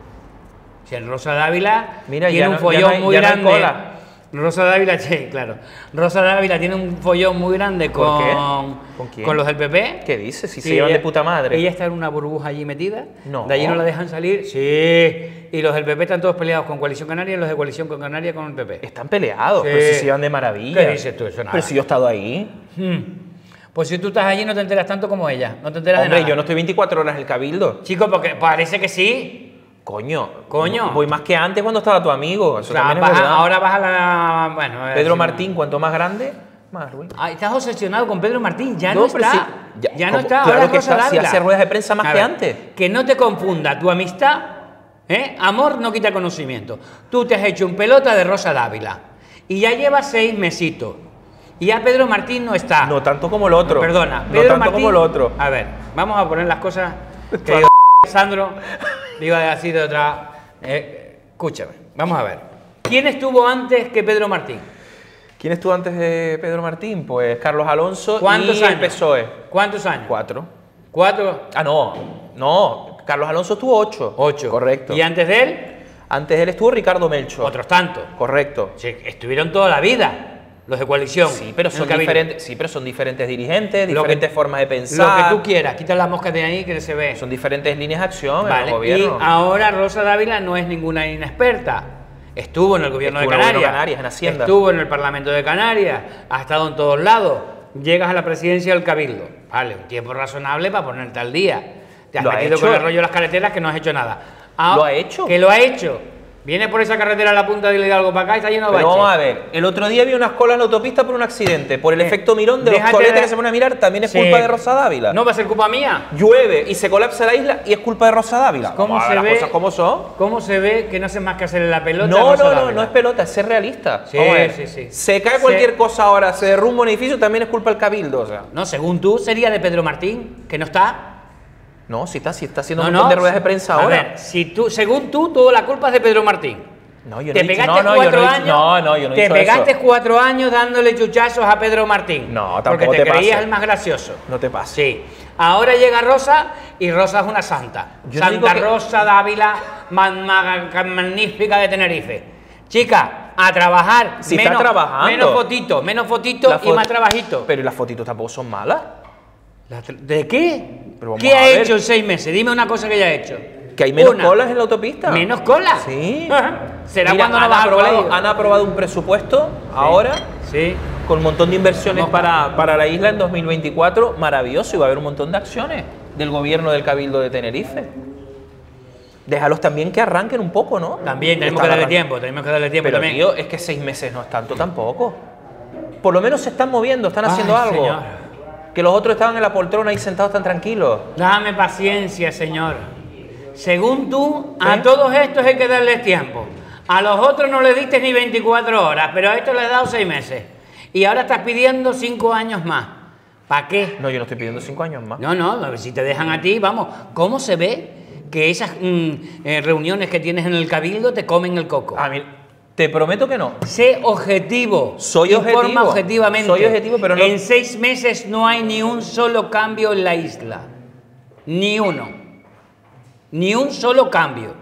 Si en Rosa Dávila Mira, tiene ya un no- follón ya no hay- muy ya no hay grande. cola. Rosa Dávila, sí, claro. Rosa Dávila tiene un follón muy grande ¿Por qué? con, ¿Con quién? con los del PP. ¿Qué dices? Si Sí, se llevan de ella- puta madre. Ella está en una burbuja allí metida. No. De allí no la dejan salir. Sí. Y los del PP están todos peleados con Coalición Canaria y los de Coalición con Canaria con el PP. Están peleados, Sí. pero si se llevan de maravilla. ¿Qué dices tú? Eso nada. Pero si yo he estado ahí. Pues si tú estás allí no te enteras tanto como ella. No te enteras Hombre, de nada. yo no estoy 24 horas en el cabildo. Chico, porque parece que sí. Coño. Coño. Voy más que antes cuando estaba tu amigo. Eso O sea, también es verdad. ahora vas a la... Bueno, a ver Pedro si- Martín, cuanto más grande, más ruido. Ah, estás obsesionado con Pedro Martín. Ya no, pero está. sí. Ya no ¿Cómo? está. Claro Ahora es que Rosa está. Si Dávila. hace ruedas de prensa más A que ver, antes. Que no te confunda tu amistad. Amor no quita conocimiento. Tú te has hecho un pelota de Rosa Dávila. Y ya llevas 6 mesitos. Y ya Pedro Martín no está. No tanto como el otro. Perdona, No Pedro tanto Martín, como el otro. A ver, vamos a poner las cosas que digo, Sandro, digo así de otra. Escúchame, vamos a ver. ¿Quién estuvo antes que Pedro Martín? ¿Quién estuvo antes de Pedro Martín? Pues Carlos Alonso ¿Cuántos y años? el PSOE. ¿Cuántos años? 4. 4, Ah, no. Carlos Alonso estuvo 8. 8. Correcto. ¿Y antes de él? Antes de él estuvo Ricardo Melchor. Otros tantos. Correcto. Sí, estuvieron toda la vida los de coalición. Sí, pero en el son Cabildo. diferentes, sí, pero son diferentes dirigentes, Lo que- diferentes formas de Lo pensar. que tú quieras, quita las moscas de ahí que se ve. Son diferentes líneas de acción en Vale, el gobierno. y ahora Rosa Dávila no es ninguna inexperta. Estuvo en el gobierno Estuvo de en el gobierno Canarias. de Canarias, en Hacienda. Estuvo en el Parlamento de Canarias. Ha estado en todos lados. Llegas a la presidencia del Cabildo. Vale, un tiempo razonable para ponerte al día. Te has ¿Lo ha metido hecho? con el rollo de las carreteras que no has hecho nada. ¿Lo ha hecho? Que lo ha hecho. Viene por esa carretera a la punta de Hidalgo para acá y está lleno de Pero baches. vamos a ver, el otro día había unas colas en la autopista por un accidente, por el efecto mirón de los déjate toletes de- que se ponen a mirar, también es Sí. culpa de Rosa Dávila. ¿No va a ser culpa mía? Llueve y se colapsa la isla y es culpa de Rosa Dávila. ¿Cómo Vamos a se ver ve? las cosas como son? ¿Cómo se ve que no hace más que hacerle la pelota a No, Rosa no, no, Dávila? no es pelota, es ser realista. Sí, Vamos a ver, sí, sí. Se cae cualquier cosa ahora, se derrumba un edificio, también es culpa del cabildo, o sea. No, según tú, sería de Pedro Martín, que no está. No, si está haciendo un montón de ruedas de prensa A ahora. ver, si tú, según tú, toda la culpa es de Pedro Martín. No, yo no Te he dicho- pegaste no, yo 4 no he dicho- años. no, yo no he Te dicho pegaste eso. 4 años dándole chuchazos a Pedro Martín. No, tampoco Porque te te creías pases. el más gracioso. No te pases. Sí. Ahora llega Rosa y Rosa es una santa. Yo no Santa digo que- Rosa Dávila, magnífica de Tenerife. Chica, a trabajar. Si está trabajando. Menos fotito La y fo- más trabajito. Pero las fotitos tampoco son malas. ¿De qué? Pero vamos ¿Qué a ha ver. hecho en 6 meses? Dime una cosa que haya hecho. Que hay menos Una. colas en la autopista. ¿Menos cola? Sí. Ajá. ¿Será Mira, cuando no vas al colegio? han aprobado un presupuesto ahora Sí. con un montón de inversiones Mosca. para la isla en 2024. Maravilloso. Y va a haber un montón de acciones del gobierno del Cabildo de Tenerife. Déjalos también que arranquen un poco, ¿no? También tenemos Están que darle arrancando. tiempo, tenemos que darle tiempo Pero, también. tío, es que 6 meses no es tanto tampoco. Por lo menos se están moviendo, están haciendo Ay, algo. señor. Que los otros estaban en la poltrona ahí sentados tan tranquilos. Dame paciencia, señor. Según tú, a todos estos hay que darles tiempo. A los otros no les diste ni 24 horas, pero a estos les has dado 6 meses. Y ahora estás pidiendo 5 años más. ¿Para qué? No, yo no estoy pidiendo 5 años más. No, a ver si te dejan a ti, vamos. ¿Cómo se ve que esas reuniones que tienes en el Cabildo te comen el coco? A mí, te prometo que no. Sé objetivo. Soy Informa objetivo. objetivamente. Soy objetivo, pero no. En 6 meses no hay ni un solo cambio en la isla. Ni uno. Ni un solo cambio.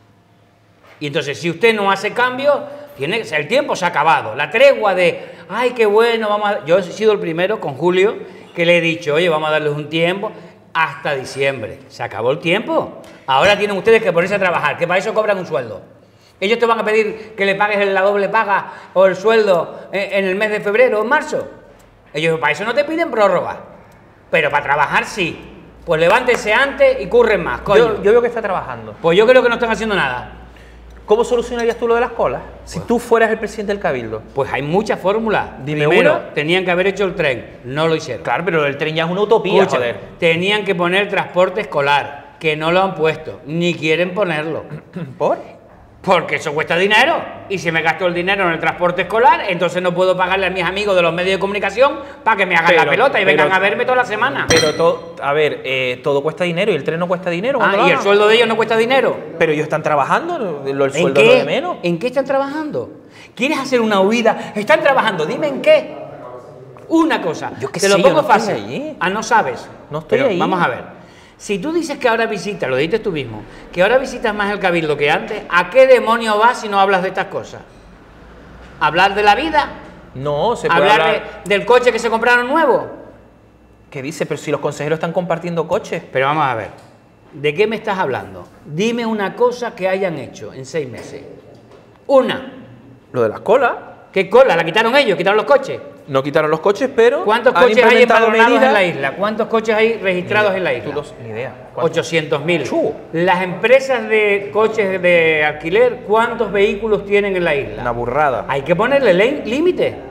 Y entonces, si usted no hace cambio, el tiempo se ha acabado. La tregua de, ay, qué bueno, vamos a... Yo he sido el primero con Julio que le he dicho, oye, vamos a darles un tiempo hasta diciembre. Se acabó el tiempo. Ahora tienen ustedes que ponerse a trabajar, que para eso cobran un sueldo. Ellos te van a pedir que le pagues la doble paga o el sueldo en el mes de febrero o en marzo. Ellos para eso no te piden prórroga, pero para trabajar sí. Pues levántense antes y curren más, coño. Yo veo que está trabajando. Pues yo creo que no están haciendo nada. ¿Cómo solucionarías tú lo de las colas? Si tú fueras el presidente del Cabildo. Pues hay muchas fórmulas. Dime Primero, una. tenían que haber hecho el tren, no lo hicieron. Claro, pero el tren ya es una utopía, Escucha, joder. tenían que poner transporte escolar, que no lo han puesto, ni quieren ponerlo. ¿Por? Porque eso cuesta dinero, y si me gasto el dinero en el transporte escolar, entonces no puedo pagarle a mis amigos de los medios de comunicación para que me hagan la pelota y vengan a verme toda la semana. Pero todo cuesta dinero y el tren no cuesta dinero. Y el sueldo de ellos no cuesta dinero. Pero ellos están trabajando, el sueldo ¿En es lo qué? de menos. ¿En qué están trabajando? ¿Quieres hacer una huida? Están trabajando, dime en qué. Una cosa, Yo qué te sé, lo pongo yo no estoy fácil. allí. No sabes. No estoy Pero ahí. vamos a ver. Si tú dices que ahora visitas, lo dijiste tú mismo, que ahora visitas más el Cabildo que antes, ¿a qué demonio vas si no hablas de estas cosas? ¿Hablar de la vida? No, se puede ¿Hablar hablar... del coche que se compraron nuevo? ¿Qué dice? Pero si los consejeros están compartiendo coches. Pero vamos a ver, ¿de qué me estás hablando? Dime una cosa que hayan hecho en 6 meses. Una. Lo de las colas. ¿Qué cola? ¿La quitaron ellos? ¿Quitaron los coches? No quitaron los coches, pero ¿Cuántos han coches hay implementado empadronados medidas- en la isla? ¿Cuántos coches hay registrados en la isla? Ni idea. ¿Cuántos? 800.000. Chu. Las empresas de coches de alquiler, ¿cuántos vehículos tienen en la isla? Una burrada. Hay que ponerle límite.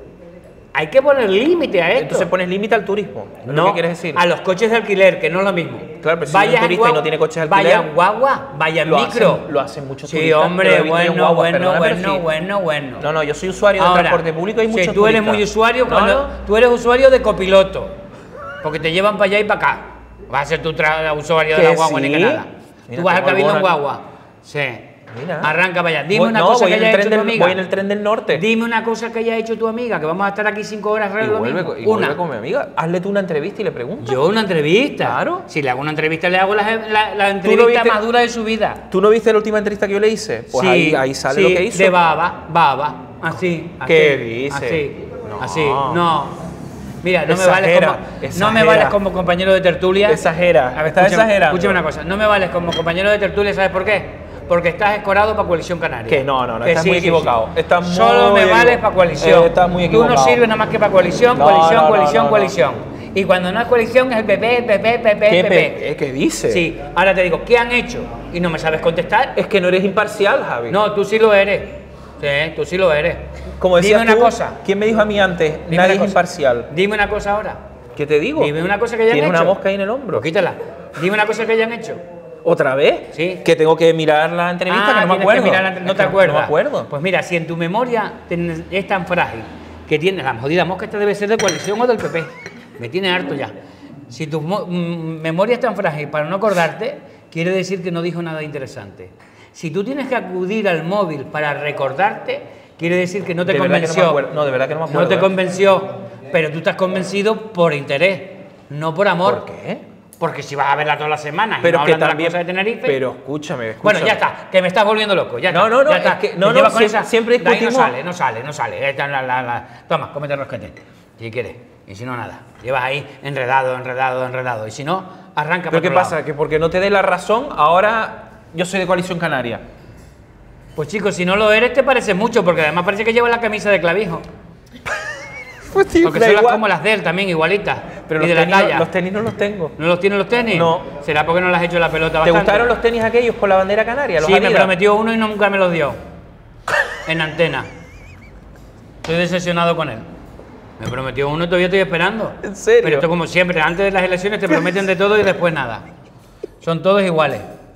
Hay que poner límite a esto. Entonces pones límite al turismo. ¿Es lo que quieres decir? a los coches de alquiler, que no es lo mismo. Claro, pero si es un turista y no tiene coches de alquiler, Vaya guagua, vaya lo micro. Hacen, lo hacen muchos Sí, turistas. hombre, pero he visto yo en guaguas, perdona, pero sí. bueno. No, yo soy usuario de Ahora, transporte público y hay muchos si tú eres turistas. muy usuario, No. tú eres usuario de copiloto, porque te llevan para allá y para acá. Vas a ser tu usuario de Que la guagua sí. ni que nada. Mira, Tú vas al tengo Cabildo en alguna- guagua. Sí. Mira. Arranca para allá. Dime Voy- una no, cosa voy que en el haya tren hecho tu del- amiga. voy en el tren del norte. Dime una cosa que haya hecho tu amiga, que vamos a estar aquí 5 horas Y lo vuelve, mismo. y Una. vuelve con mi amiga. Hazle tú una entrevista y le preguntas. Yo una entrevista. Claro. Si le hago una entrevista, le hago la entrevista viste- más dura de su vida. ¿Tú no viste la última entrevista que yo le hice? Pues Sí, ahí sale sí, lo que hizo. de baba. Así. ¿Qué así, dice? Así. No. Así. No. Mira, no me Exagera, vales no me vales como compañero de tertulia. Exagera. A ver, Estás exagerando. Escúchame una cosa. No me vales como compañero de tertulia, ¿sabes por qué? Porque estás escorado para Coalición Canaria. Que no, Que estás muy equivocado. Estás Solo muy me vales para Coalición. Estás muy Tú equivocado. no sirves nada más que para Coalición, No, Coalición. no. Y cuando no es Coalición es el PP. ¿Qué dice? Sí, ahora te digo, ¿qué han hecho? Y no me sabes contestar. Es que no eres imparcial, Javi. No, tú sí lo eres. Sí, tú sí lo eres. Como decías Dime una tú, cosa. ¿quién me dijo a mí antes? Dime Nadie una es cosa. imparcial. Dime una cosa ahora. ¿Qué te digo? Dime una cosa que hayan Tiene hecho. una mosca ahí en el hombro. Pues quítala. Dime una cosa que hayan hecho. ¿Otra vez? Sí. Que tengo que mirar la entrevista, que no me tienes acuerdo. mirar no Es te que acuerdas. No me acuerdo. Pues mira, si en tu memoria es tan frágil que tienes la jodida mosca, esta debe ser de Coalición o del PP. Me tiene harto ya. Si tu memoria es tan frágil para no acordarte, quiere decir que no dijo nada interesante. Si tú tienes que acudir al móvil para recordarte, quiere decir que no te De verdad que no me convenció. acuerdo. No, de verdad que no me acuerdo. No te ¿eh? convenció, pero tú estás convencido por interés, no por amor. ¿Por qué? Porque si vas a verla todas las semanas y Pero no que hablan de las también. cosas de Tenerife. Pero escúchame. Bueno, ya está, que me estás volviendo loco. Ya No, está, no, no, ya está. es que- Te no, llevas con siempre- esa- siempre de ahí discutimos. no sale. Esta es Toma, cómete rosquete, si quieres. Y si no, nada. Llevas ahí enredado. Y si no, arranca ¿Pero qué otro pasa? lado. Que porque no te dé la razón, ahora yo soy de Coalición Canaria. Pues chicos, si no lo eres, te parece mucho, porque además parece que llevas la camisa de clavijo. Pues sí, Porque da son las igual. como las de él también, igualitas. Pero y de los la tenis, talla. los tenis no los tengo. ¿No los tienes los tenis? No. ¿Será porque no le has hecho la pelota ¿Te bastante? gustaron los tenis aquellos con la bandera canaria? Los Sí, me Adidas? prometió uno y nunca me los dio. En antena. Estoy decepcionado con él. Me prometió uno y todavía estoy esperando. ¿En serio? Pero esto como siempre, antes de las elecciones te prometen de todo y después nada. Son todos iguales.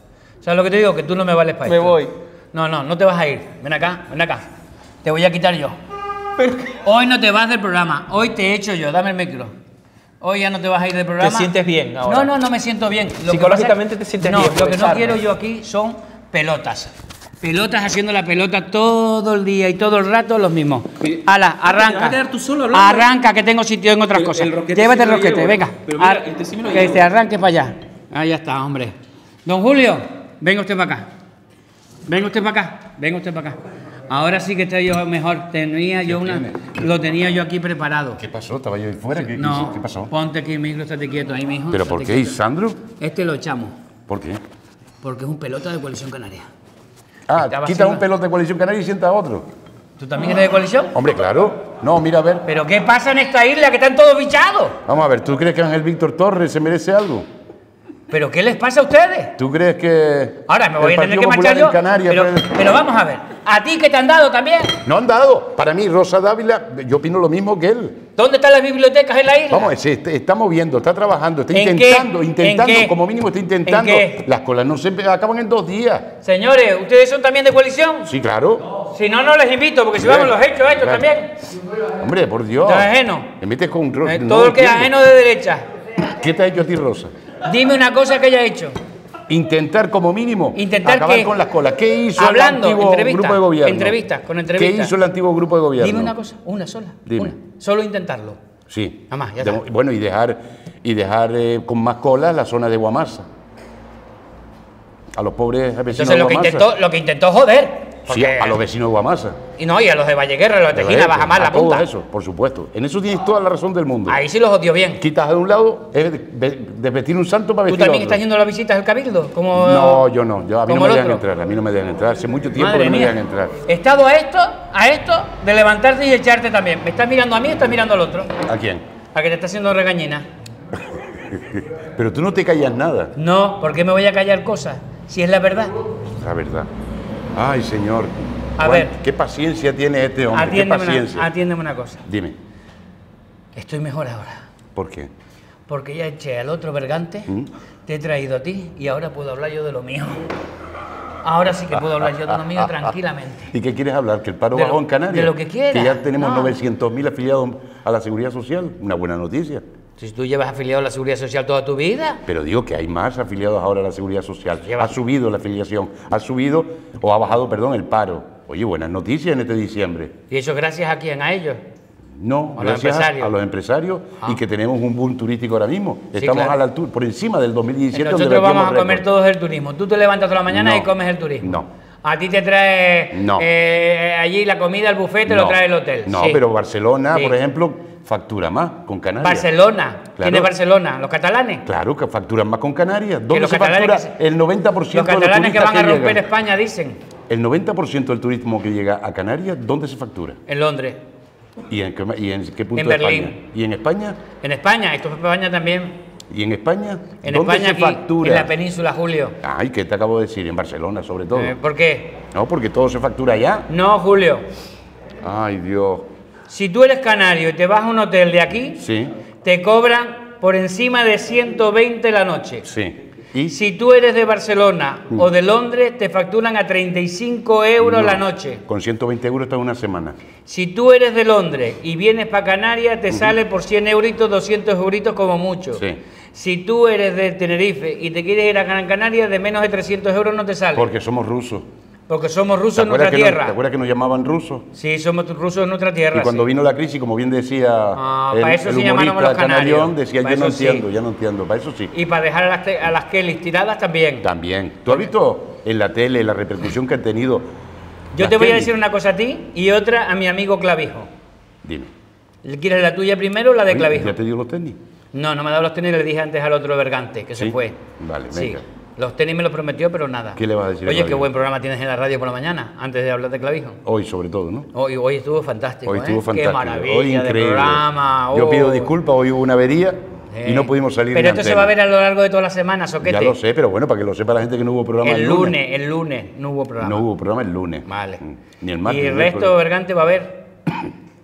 ¿Sabes lo que te digo? Que tú no me vales para Me esto. voy. No, no, no te vas a ir. Ven acá, ven acá. Te voy a quitar yo. Pero- Hoy no te vas del programa. Hoy te echo yo. Dame el micro. Hoy ya no te vas a ir del programa. ¿Te sientes bien ahora? No, no, no me siento bien. Lo que Psicológicamente pasa es- te sientes no, bien por lo que no besarme. quiero yo aquí son pelotas. Pelotas haciendo la pelota todo el día y todo el rato los mismos. Oye, Ala, ¿te vas arranca. a quedar tú solo hablando? Arranca, que tengo sitio en otras Pero cosas. el roquete Llévate sí el me lo roquete, llevo. venga. Pero mira, el sí me lo que llevo. te arranque para allá. Ahí ya está, hombre. Don Julio, venga usted para acá. Venga usted para acá. Venga usted para acá. Ahora sí que estoy yo mejor. Tenía yo una. tiene? Lo tenía yo aquí preparado. ¿Qué pasó? ¿Estaba yo ahí fuera? ¿Qué No, pasó? ponte aquí, mi hijo, estate quieto ahí, mi hijo. ¿Pero estate por qué, quieto. Isandro? Este lo echamos, ¿Por qué? porque es un pelota de Coalición Canaria. Ah, Estaba quita haciendo- un pelota de Coalición Canaria y sienta a otro. ¿Tú también eres de Coalición? Hombre, claro. No, mira, a ver. ¿Pero qué pasa en esta isla que están todos bichados? Vamos a ver, ¿tú crees que Ángel Víctor Torres se merece algo? ¿Pero qué les pasa a ustedes? ¿Tú crees que Ahora me voy el a tener Partido que Popular marchar yo. en Canarias Pero vamos a ver, ¿a ti qué te han dado también? no han dado? Para mí, Rosa Dávila, yo opino lo mismo que él. ¿Dónde están las bibliotecas en la isla? Vamos, está moviendo, está trabajando, está ¿En intentando, qué? intentando, ¿En qué? como mínimo está intentando. ¿En qué? Las colas no se acaban en 2 días. Señores, ¿ustedes son también de Coalición? Sí, claro. Si no, no les invito, porque si Bien, vamos los hechos claro. también. Hombre, por Dios. De ajeno. Te metes con Rosa. Todo el que es ajeno de derecha. ¿Qué te ha hecho a ti, Rosa? Dime una cosa que haya hecho. Intentar como mínimo ¿Intentar acabar qué? con las colas. ¿Qué hizo Hablando, el antiguo entrevistas, grupo de gobierno? entrevistas, con entrevistas. ¿Qué hizo el antiguo grupo de gobierno? Dime una cosa, una sola. Dime. Una. Solo intentarlo. Sí. Nada más, ya está. Bueno, y dejar con más colas la zona de Guamasa. A los pobres vecinos Entonces de lo que Guamasa. intentó joder. Sí, porque- a los vecinos de Guamasa. Y no, y a los de Valleguerra, a los de Tejina, Bajamar, La a todos Punta. esos, por supuesto. En eso tienes toda la razón del mundo. Ahí sí los odió bien. Quitas de un lado, es desvestir un santo para ¿Tú vestir a también otro. estás yendo a las visitas del Cabildo? Como, No, yo no. A mí no como me el dejan otro. entrar. A mí no me dejan entrar. Hace mucho tiempo Madre que no me mía. dejan entrar. He estado a esto de levantarte y echarte también. ¿Me estás mirando a mí o estás mirando al otro? ¿A quién? A que te está haciendo regañina. Pero tú no te callas nada. No, ¿por qué me voy a callar cosas? Si es la verdad. La verdad. Ay, señor. A ver. ¿Qué paciencia tiene este hombre? ¿Qué paciencia? Atiéndeme una cosa. Dime, Estoy mejor ahora. ¿por qué? Porque ya eché al otro Bergante, te he traído a ti y ahora puedo hablar yo de lo mío. Ahora sí que puedo hablar yo de lo mío tranquilamente. ¿Y qué quieres hablar? ¿Que el paro De bajó lo- en Canarias? de lo que quiera. Que ya tenemos No. 900.000 afiliados a la Seguridad Social. Una buena noticia. Si tú llevas afiliado a la Seguridad Social toda tu vida, Pero digo que hay más afiliados ahora a la Seguridad Social. Lleva- Ha subido la afiliación, ha subido, o ha bajado, perdón, el paro. Oye, buenas noticias en este diciembre. ¿y eso gracias a quién? ¿A ellos? No, A los gracias empresarios. a los empresarios Ah. y que tenemos un boom turístico ahora mismo. Sí, Estamos claro. a la altura, por encima del 2017. donde Nosotros vamos a batíamos comer récord. todos el turismo. Tú te levantas toda la mañana No. y comes el turismo. No. A ti te trae No. allí la comida, el buffet, te lo No. trae el hotel. No, Sí. pero Barcelona, Sí. por ejemplo, factura más con Canarias. Barcelona. Claro. ¿Quién es Barcelona? ¿Los catalanes? Claro, que facturan más con Canarias. ¿Dónde los se catalanes factura que el 90% Los de los catalanes que turistas van a romper llegan? España dicen. El 90% del turismo que llega a Canarias, ¿dónde se factura? En Londres. ¿Y en qué punto En de Berlín. España? ¿Y en España? En España, esto es España también. ¿Y en España? En ¿Dónde España se aquí, factura? en la península, Julio. Ay, ¿qué te acabo de decir? En Barcelona, sobre todo. ¿Por qué? No, porque todo se factura allá. No, Julio. Ay, Dios. Si tú eres canario y te vas a un hotel de aquí, Sí, te cobran por encima de 120 la noche. sí. ¿Y? Si tú eres de Barcelona o de Londres, te facturan a 35 euros la noche. Con 120 euros está una semana. Si tú eres de Londres y vienes para Canarias, te sale por 100 euritos, 200 euritos como mucho. Sí. Si tú eres de Tenerife y te quieres ir a Gran Canaria, de menos de 300 euros no te sale. Porque somos rusos. Porque somos ¿Te rusos en acuerdas nuestra que tierra. ¿Te acuerdas que nos llamaban rusos? Sí, somos rusos en nuestra tierra. Y cuando sí. vino la crisis, como bien decía para eso sí el llamáramos humorista los canarios. canarión, decía, Para yo no eso sí. entiendo, ya no entiendo. Para eso sí. Y para dejar a las Kellys tiradas también. También. ¿Tú has visto en la tele la repercusión que han tenido? Yo las te voy a Kelly? decir una cosa a ti y otra a mi amigo Clavijo. Dime. ¿Quieres la tuya primero o la de Oye, Clavijo? ¿Ya te dio los tenis? No, no me ha dado los tenis, le dije antes al otro Bergante, que se ¿Sí? fue. Vale, Sí, venga. los tenis me los prometió, pero nada. ¿Qué le vas a decir a Oye, qué Clavijo? buen programa tienes en la radio por la mañana, antes de hablar de Clavijo. Hoy sobre todo, ¿no? Hoy estuvo fantástico, Hoy estuvo ¿eh? fantástico. Qué maravilla Hoy de increíble. programa. Yo oh. pido disculpas, hoy hubo una avería y no pudimos salir Pero en esto se antena. va a ver a lo largo de toda la semana, Soquete. Ya lo sé, pero bueno, para que lo sepa la gente que no hubo programa El lunes no hubo programa. No hubo programa el lunes. Vale. Ni el martes. ¿Y ni el el resto, miércoles. Bergante, va a haber?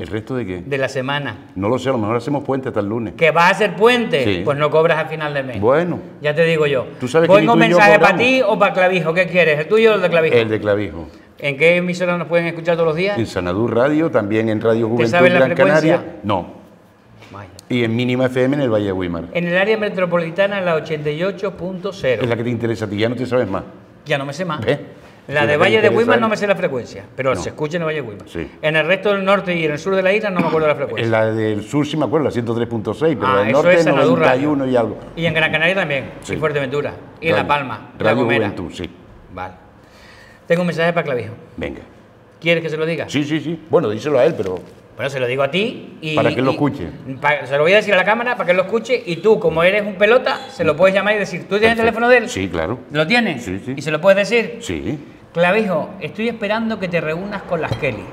¿El resto de qué? de la semana. No lo sé, a lo mejor hacemos puente hasta el lunes. ¿Que vas a hacer puente? Sí. Pues no cobras al final del mes. Bueno. Ya te digo yo. Tú sabes que ni ¿Pongo tú y yo mensaje para cobramos. ti o para Clavijo? ¿Qué quieres? ¿El tuyo o el de Clavijo? El de Clavijo. ¿En qué emisora nos pueden escuchar todos los días? En Sanadur Radio, también en Radio Juventud sabes la Gran frecuencia? Canaria. No. Vaya. Y en Mínima FM en el Valle de Guimar. En el área metropolitana, la Es 88.0. la que te interesa a ti, ya no te sabes más. Ya no me sé más. ¿Ves? La Sí, de que Valle de interesa Guimar es- no me sé la frecuencia, pero No. se escucha en el Valle de Guimar. Sí. En el resto del norte y en el sur de la isla no me acuerdo la frecuencia. En la del sur sí me acuerdo, la 103.6, pero del eso norte es Sanadur 91 y algo. Y en Gran Canaria también, Sí. y Fuerteventura, y en La Palma, La Radio Gomera. Juventud, sí. Vale. Tengo un mensaje para Clavijo. Venga. ¿Quieres que se lo diga? Sí, sí, sí. Bueno, díselo a él, pero Bueno, se lo digo a ti y... Para que él lo escuche. Se lo voy a decir a la cámara para que él lo escuche y tú, como eres un pelota, se lo puedes llamar y decir, ¿tú tienes el teléfono de él? Sí, claro. ¿Lo tienes? Sí, sí. ¿Y se lo puedes decir? Sí. Clavijo, estoy esperando que te reúnas con las Kelly.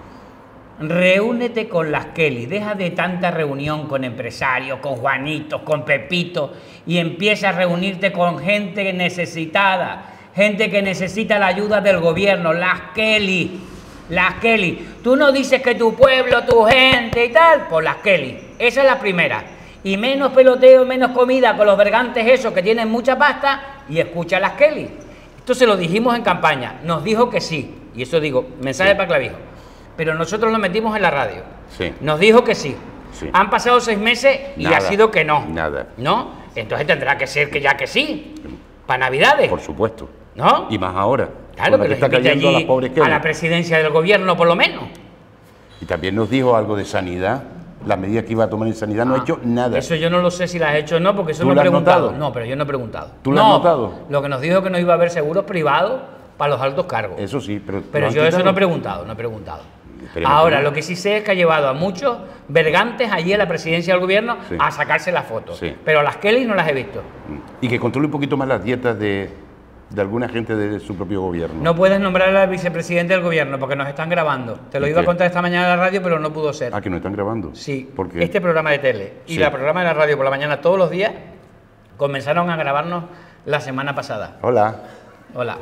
Reúnete con las Kelly. Deja de tanta reunión con empresarios, con Juanitos, con Pepito y empieza a reunirte con gente necesitada, gente que necesita la ayuda del gobierno, las Kelly. Las Kelly. Tú no dices que tu pueblo, tu gente y tal, pues las Kelly. Esa es la primera. Y menos peloteo, menos comida con los vergantes esos que tienen mucha pasta y escucha a las Kelly. Esto se lo dijimos en campaña, nos dijo que sí, y eso digo, mensaje para Clavijo, pero nosotros lo metimos en la radio, Sí. nos dijo que sí. Sí. Han pasado 6 meses y Nada, ha sido que no. nada. ¿No? Entonces tendrá que ser que ya que sí, para Navidades, Por supuesto. ¿no? Y más ahora. Claro, con la que que está invite cayendo a allí las pobres a Kelly. la presidencia del gobierno por lo menos. Y también nos dijo algo de sanidad. Las medidas que iba a tomar en sanidad no ha hecho nada. Eso yo no lo sé si las ha hecho o no, porque eso ¿Tú no he lo has preguntado. notado? No, pero yo no he preguntado. ¿Tú lo has notado? Lo que nos dijo es que no iba a haber seguros privados para los altos cargos. Eso sí, pero... Pero ¿lo han yo eso quitado? no he preguntado, no he preguntado. Esperemos Ahora, que no. lo que sí sé es que ha llevado a muchos vergantes allí a la presidencia del gobierno Sí. a sacarse las fotos. Sí. Pero las Kelly no las he visto. Y que controle un poquito más las dietas de alguna gente de su propio gobierno. No puedes nombrar al vicepresidente del gobierno porque nos están grabando. Te lo ¿Y iba a qué? contar esta mañana en la radio, pero no pudo ser. Ah, que no están grabando. Sí, ¿Por qué? este programa de tele y Sí. el programa de la radio por la mañana todos los días comenzaron a grabarnos la semana pasada. Hola. Hola.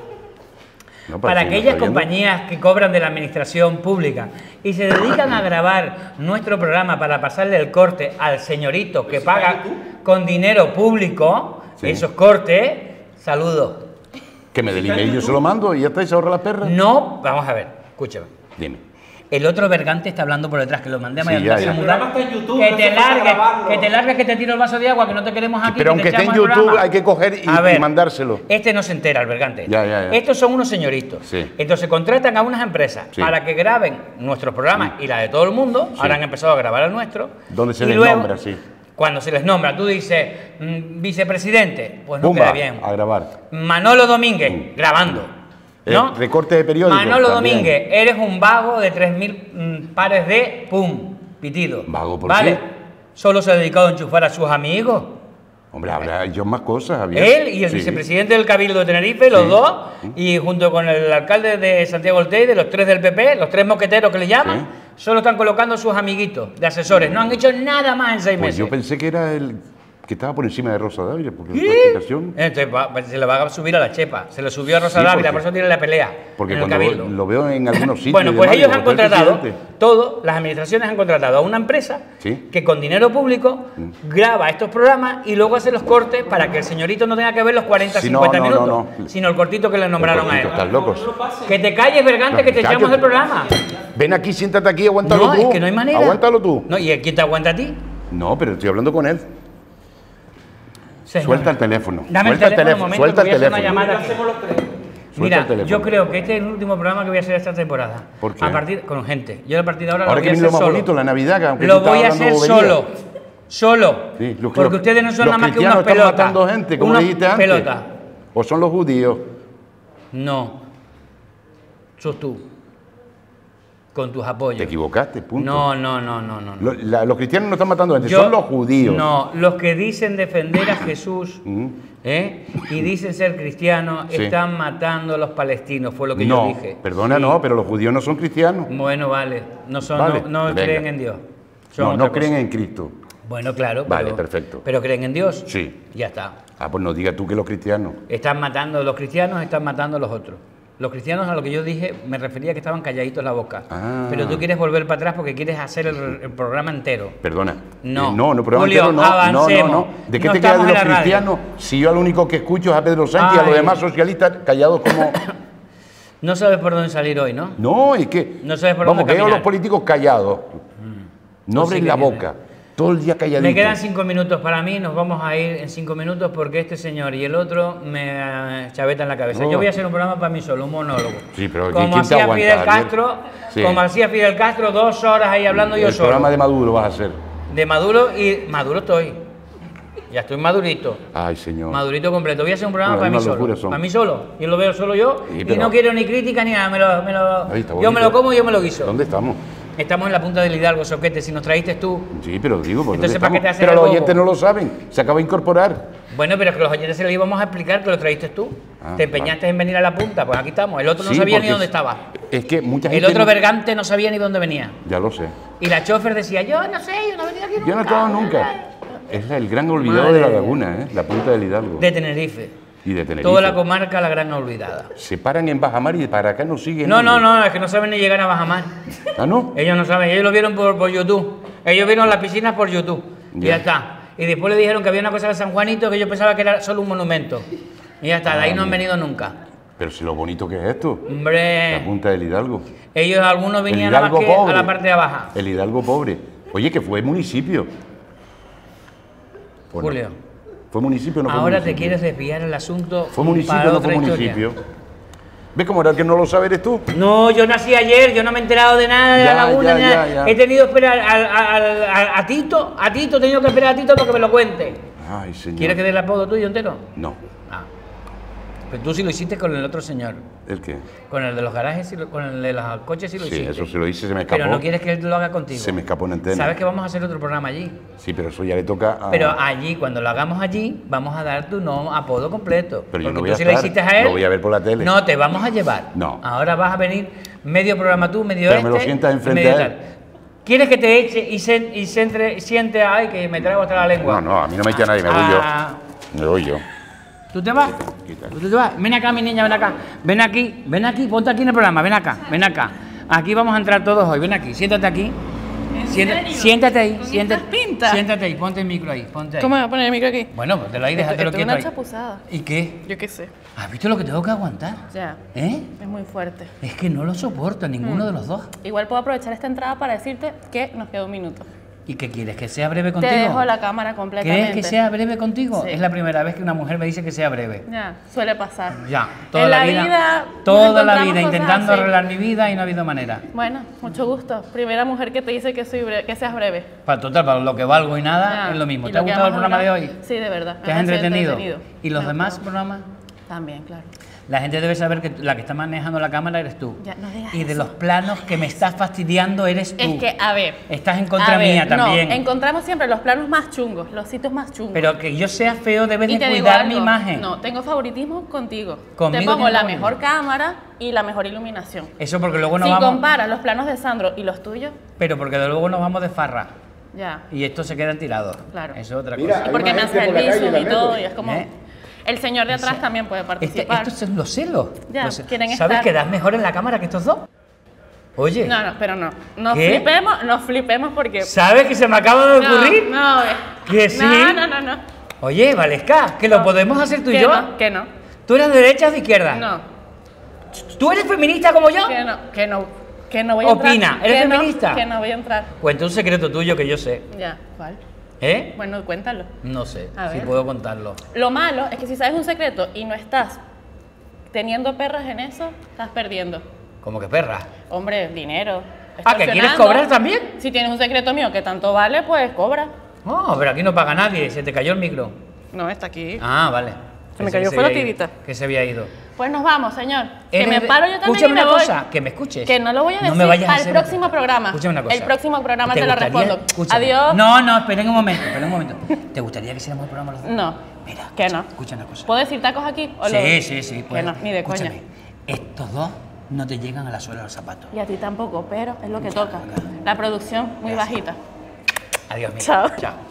No, Para que nos aquellas está viendo. compañías que cobran de la administración pública y se dedican a grabar nuestro programa para pasarle el corte al señorito que paga con dinero público Sí. esos cortes, saludos. Que me dé el email, yo se lo mando y ya está, y se ahorra la perra. No, vamos a ver, escúchame. Dime. El otro vergante está hablando por detrás, que lo mandé a Sí, María ya, Antonia ya. Mudar. El programa está en YouTube, Que no te se pasa a largues, grabarlo. que te largues, que te tiro el vaso de agua, que no te queremos aquí. Pero que aunque te esté en echamos el YouTube, programa. hay que coger y A ver, mandárselo. Este no se entera, el vergante. Ya, ya, ya. Estos son unos señoritos. Sí. Entonces contratan a unas empresas Sí. para que graben nuestros programas y la de todo el mundo. Sí. Ahora han empezado a grabar el nuestro. Donde se Y les luego, nombra, sí. Cuando se les nombra, tú dices vicepresidente, pues no Pumba, queda bien. a grabar. Manolo Domínguez, grabando. ¿No? Recorte de periódico. Manolo también. Domínguez, eres un vago de 3.000 pares de pum, pitido. ¿Vago por ¿Vale? qué? Solo se ha dedicado a enchufar a sus amigos. Hombre, habrá ellos más cosas, Javier. Él y el Sí. vicepresidente del Cabildo de Tenerife, los Sí. dos, y junto con el alcalde de Santiago del Teide, los 3 del PP, los 3 mosqueteros que le llaman, solo están colocando sus amiguitos de asesores. No han hecho nada más en 6 Pues meses. yo pensé que era el que estaba por encima de Rosa Dávila, porque su explicación. Se le va a subir a la chepa. Se le subió a Rosa Sí, Dávila, porque- por eso tiene la pelea. Porque en el cuando Cabildo. lo veo en algunos sitios. Bueno, y pues demás, ellos digo, han "Usted es contratado, presidente". todas las administraciones han contratado a una empresa Sí. que con dinero público graba estos programas y luego hace los cortes para que el señorito no tenga que ver los 40, Sí, no, 50 no, no, minutos, no. sino el cortito que le nombraron a él. Están locos. Que te calles, vergante, que te Cállate. echamos del programa. Ven aquí, siéntate aquí, aguántalo No, tú. es que no hay manera. Aguántalo tú. No, ¿y quién te aguanta a ti? No, pero estoy hablando con él. Señor. Suelta el teléfono. Dame Suelta el teléfono un momento, Suelta que el voy a hacer una teléfono. llamada aquí. Suelta Mira, el teléfono. yo creo que este es el último programa que voy a hacer esta temporada. ¿Por qué? A partir, con gente. Yo a partir de ahora lo Ahora voy que a viene hacer lo más solo. bonito, la Navidad, que aunque Lo tú estabas voy a hablando hacer boberías. solo. Solo. Sí, Porque ustedes no son los nada más que cristianos unos están pelotas. matando gente, como Unos dijiste antes. pelotas. ¿O son los judíos? No. Sos tú. Con tus Te apoyos. equivocaste, punto. No, no, no, no, no. no. Los cristianos no están matando gente, Yo- son los judíos. No, los que dicen defender a Jesús y dicen ser cristianos Sí. están matando a los palestinos, fue lo que No, yo dije. perdona, Sí. no, pero los judíos no son cristianos. Bueno, vale. No, son, Vale, no venga. creen en Dios. Son No, otra no creen cosa. en Cristo. Bueno, claro. Vale, pero- perfecto. Pero creen en Dios. Sí. Ya está. Ah, pues no diga tú que los cristianos. Están matando, los cristianos están matando a los otros. Los cristianos, a lo que yo dije, me refería a que estaban calladitos la boca. Ah. Pero tú quieres volver para atrás porque quieres hacer el programa entero. Perdona. No. No, programa Julio, entero no. avancemos. No. ¿De qué No te quedas de estamos los en la radio. cristianos? Si yo al único que escucho es a Pedro Sánchez y a los Ay. demás socialistas callados como... No sabes por dónde salir hoy, ¿no? No, es que... No sabes por vamos, dónde veo a los caminar. políticos callados. No Tú sí abren que la tienes. boca. Todo el día calladitos. Me quedan 5 minutos para mí, nos vamos a ir en 5 minutos porque este señor y el otro me chavetan la cabeza. No. Yo voy a hacer un programa para mí solo, un monólogo. Sí, pero como ¿quién te hacía aguanta, Fidel Javier? Castro, Sí. como hacía Fidel Castro, 2 horas ahí hablando yo El solo. programa de Maduro vas a hacer. De Maduro y Maduro estoy. Ya estoy madurito. Ay, señor. Madurito completo. Voy a hacer un programa Bueno, para mí una solo. locura son. Para mí solo. Y lo veo solo yo. Sí, Y pero- no quiero ni crítica ni nada. Ahí está Yo me bonito. lo como y yo me lo guiso. ¿Dónde estamos? Estamos en la punta del Hidalgo, Soquete. Si nos trajiste tú. Sí, pero digo, ¿por Entonces, dónde ¿para qué estamos? te haces Pero el los bobo? oyentes no lo saben. Se acaba de incorporar. Bueno, pero es que los oyentes se los íbamos a explicar que lo trajiste tú. Ah, Te empeñaste en venir a la punta, pues aquí estamos. El otro no Sí, sabía ni porque dónde estaba. Es que mucha El gente... otro no- Bergante no sabía ni dónde venía. Ya lo sé. Y la chofer decía, yo no sé, yo no he venido aquí nunca. Yo no he estado nunca. Es el gran olvidado Madre de la mía. laguna, ¿eh? La punta del Hidalgo. De Tenerife. Y de Tenerife. Toda la comarca, la gran olvidada. Se paran en Bajamar y para acá no siguen. No, es que no saben ni llegar a Bajamar. ¿Ah, no? Ellos no saben, ellos lo vieron por YouTube. Ellos vieron las piscinas por YouTube. Y Ya. ya está. Y después le dijeron que había una cosa de San Juanito que yo pensaba que era solo un monumento. Y ya está, de ahí no han venido nunca. Pero si lo bonito que es esto. La Hombre, punta del Hidalgo. ellos algunos El venían nada más Hidalgo que pobre. a la parte de abajo. El Hidalgo pobre. Oye, que fue municipio. ¿O no? Julio, Fue municipio, no fue ahora te municipio. quieres desviar el asunto. Fue municipio, para no otra fue historia. municipio. ¿Ves cómo era el que no lo sabe eres tú? No, yo nací ayer, yo no me he enterado de nada de Ya, la laguna, ya, ni nada. ya, ya. He tenido que esperar a Tito, he tenido que esperar a Tito para que me lo cuente. Ay, señor. ¿Quieres que dé el apodo tuyo entero? No. Ah. Pero tú sí lo hiciste con el otro señor. ¿El qué? Con el de los garajes, con el de los coches sí lo Sí, hiciste. eso se lo hice, se me escapó. Pero no quieres que él lo haga contigo. Se me escapó en antena. Sabes que vamos a hacer otro programa allí. Sí, pero eso ya le toca a... Pero allí, cuando lo hagamos allí, vamos a dar tu apodo completo. Pero yo Porque no voy tú a sí le estar, hiciste a él. lo voy a ver por la tele. No, te vamos a llevar. No. Ahora vas a venir medio programa tú, medio Pero me lo este. sientas y enfrente medio a él. tal. ¿Quieres que te eche y siente, ay, que me trago hasta la lengua? No, a mí no me echa nadie, me voy Ah, yo. Me voy yo. ¿Tú te vas? Quita. ¿Tú te vas? Ven acá, mi niña, ven acá. Ven aquí, ponte aquí en el programa, ven acá. Aquí vamos a entrar todos hoy, ven aquí, siéntate aquí. Siéntate ahí, ¿Con siéntate. estas pintas? Siéntate ahí, ponte el micro ahí, ponte ahí. ¿Cómo me voy a poner el micro aquí? Bueno, pues te lo ahí, déjatelo Esto es quieto una ahí. chapuzada. ¿Y qué? Yo qué sé. ¿Has visto lo que tengo que aguantar? Ya. ¿Eh? Es muy fuerte. Es que no lo soporto ninguno de los dos. Igual puedo aprovechar esta entrada para decirte que nos queda un minuto. ¿Y qué quieres? ¿Que sea breve Te contigo? dejo la cámara completamente. ¿Quieres que sea breve contigo? Sí. Es la primera vez que una mujer me dice que sea breve. Ya, suele pasar. Ya, En toda la la vida. vida Toda nos la encontramos vida cosas intentando así. arreglar mi vida y no ha habido manera. Bueno, mucho gusto. Primera mujer que te dice que que seas breve. Para lo que valgo y nada Ya. es lo mismo. Y ¿Te ha lo que gustado el vamos a programa de hablar- hoy? Sí, de verdad. ¿Te has Ha sido entretenido? ¿Y los Me demás gustó. programas? También, claro. La gente debe saber que la que está manejando la cámara eres tú. Ya, no digas y de eso. los planos que me estás fastidiando eres tú. Es que, a ver. Estás en contra a ver, mía también. No, encontramos siempre los planos más chungos, los sitios más chungos. Pero que yo sea feo debes Y de te digo cuidar mi algo, imagen. No, tengo favoritismo contigo. Conmigo te pongo tienes la favoritismo. mejor cámara y la mejor iluminación. Eso porque luego nos Si vamos. comparas los planos de Sandro y los tuyos, Pero porque de luego nos vamos de farra. ya. Y estos se quedan tirados. Claro. Eso es otra Mira, cosa. Y porque hay me más hace gente el por la calle visum y también, todo, pues. y es como... ¿Eh? El señor de atrás también puede participar. Estos son los celos. Ya, Los celos. quieren ¿Sabes estar. que das mejor en la cámara que estos dos? Oye, No, pero no. Nos ¿Qué? flipemos porque... ¿sabes que se me acaba de ocurrir? No, ¿Que sí? No. Oye, Valesca, que lo podemos hacer tú y Que yo. no, que no. ¿Tú eres de derecha o de izquierda? No, ¿Tú eres feminista como yo? que no voy a entrar. Opina, ¿eres Que no, feminista? Que no voy a entrar. Cuenta un secreto tuyo que yo sé. Ya, ¿cuál? ¿Eh? Bueno, cuéntalo. No sé, A si ver. puedo contarlo. Lo malo es que si sabes un secreto y no estás teniendo perras en eso, estás perdiendo. Como que perra. Hombre, dinero. Ah, ¿que quieres extorsionando. cobrar también? Si tienes un secreto mío que tanto vale, pues cobra. No, pero aquí no paga nadie, se te cayó el micro. No, está aquí. Ah, vale. Se me Pensé cayó que fue la había ido, tirita. Que se había ido. Pues nos vamos, señor. Que Eres me de- paro yo también Escúchame y me una voy. cosa, que me escuches. Que no lo voy a decir me vayas a para el hacer- próximo programa. Escúchame una cosa. El próximo programa te lo gustaría- respondo. escúchame. Adiós. No, esperen un momento, ¿Te gustaría que hiciéramos el programa los dos? No. Mira, Que no. escucha una cosa. ¿Puedo decir tacos aquí? ¿O Sí, lo- sí, Que puedes. no, ni de coña. Escúchame, estos dos no te llegan a la suela de los zapatos. Y a ti tampoco, pero es lo que toca. La producción muy bajita. Adiós, mira. Chao. Chao.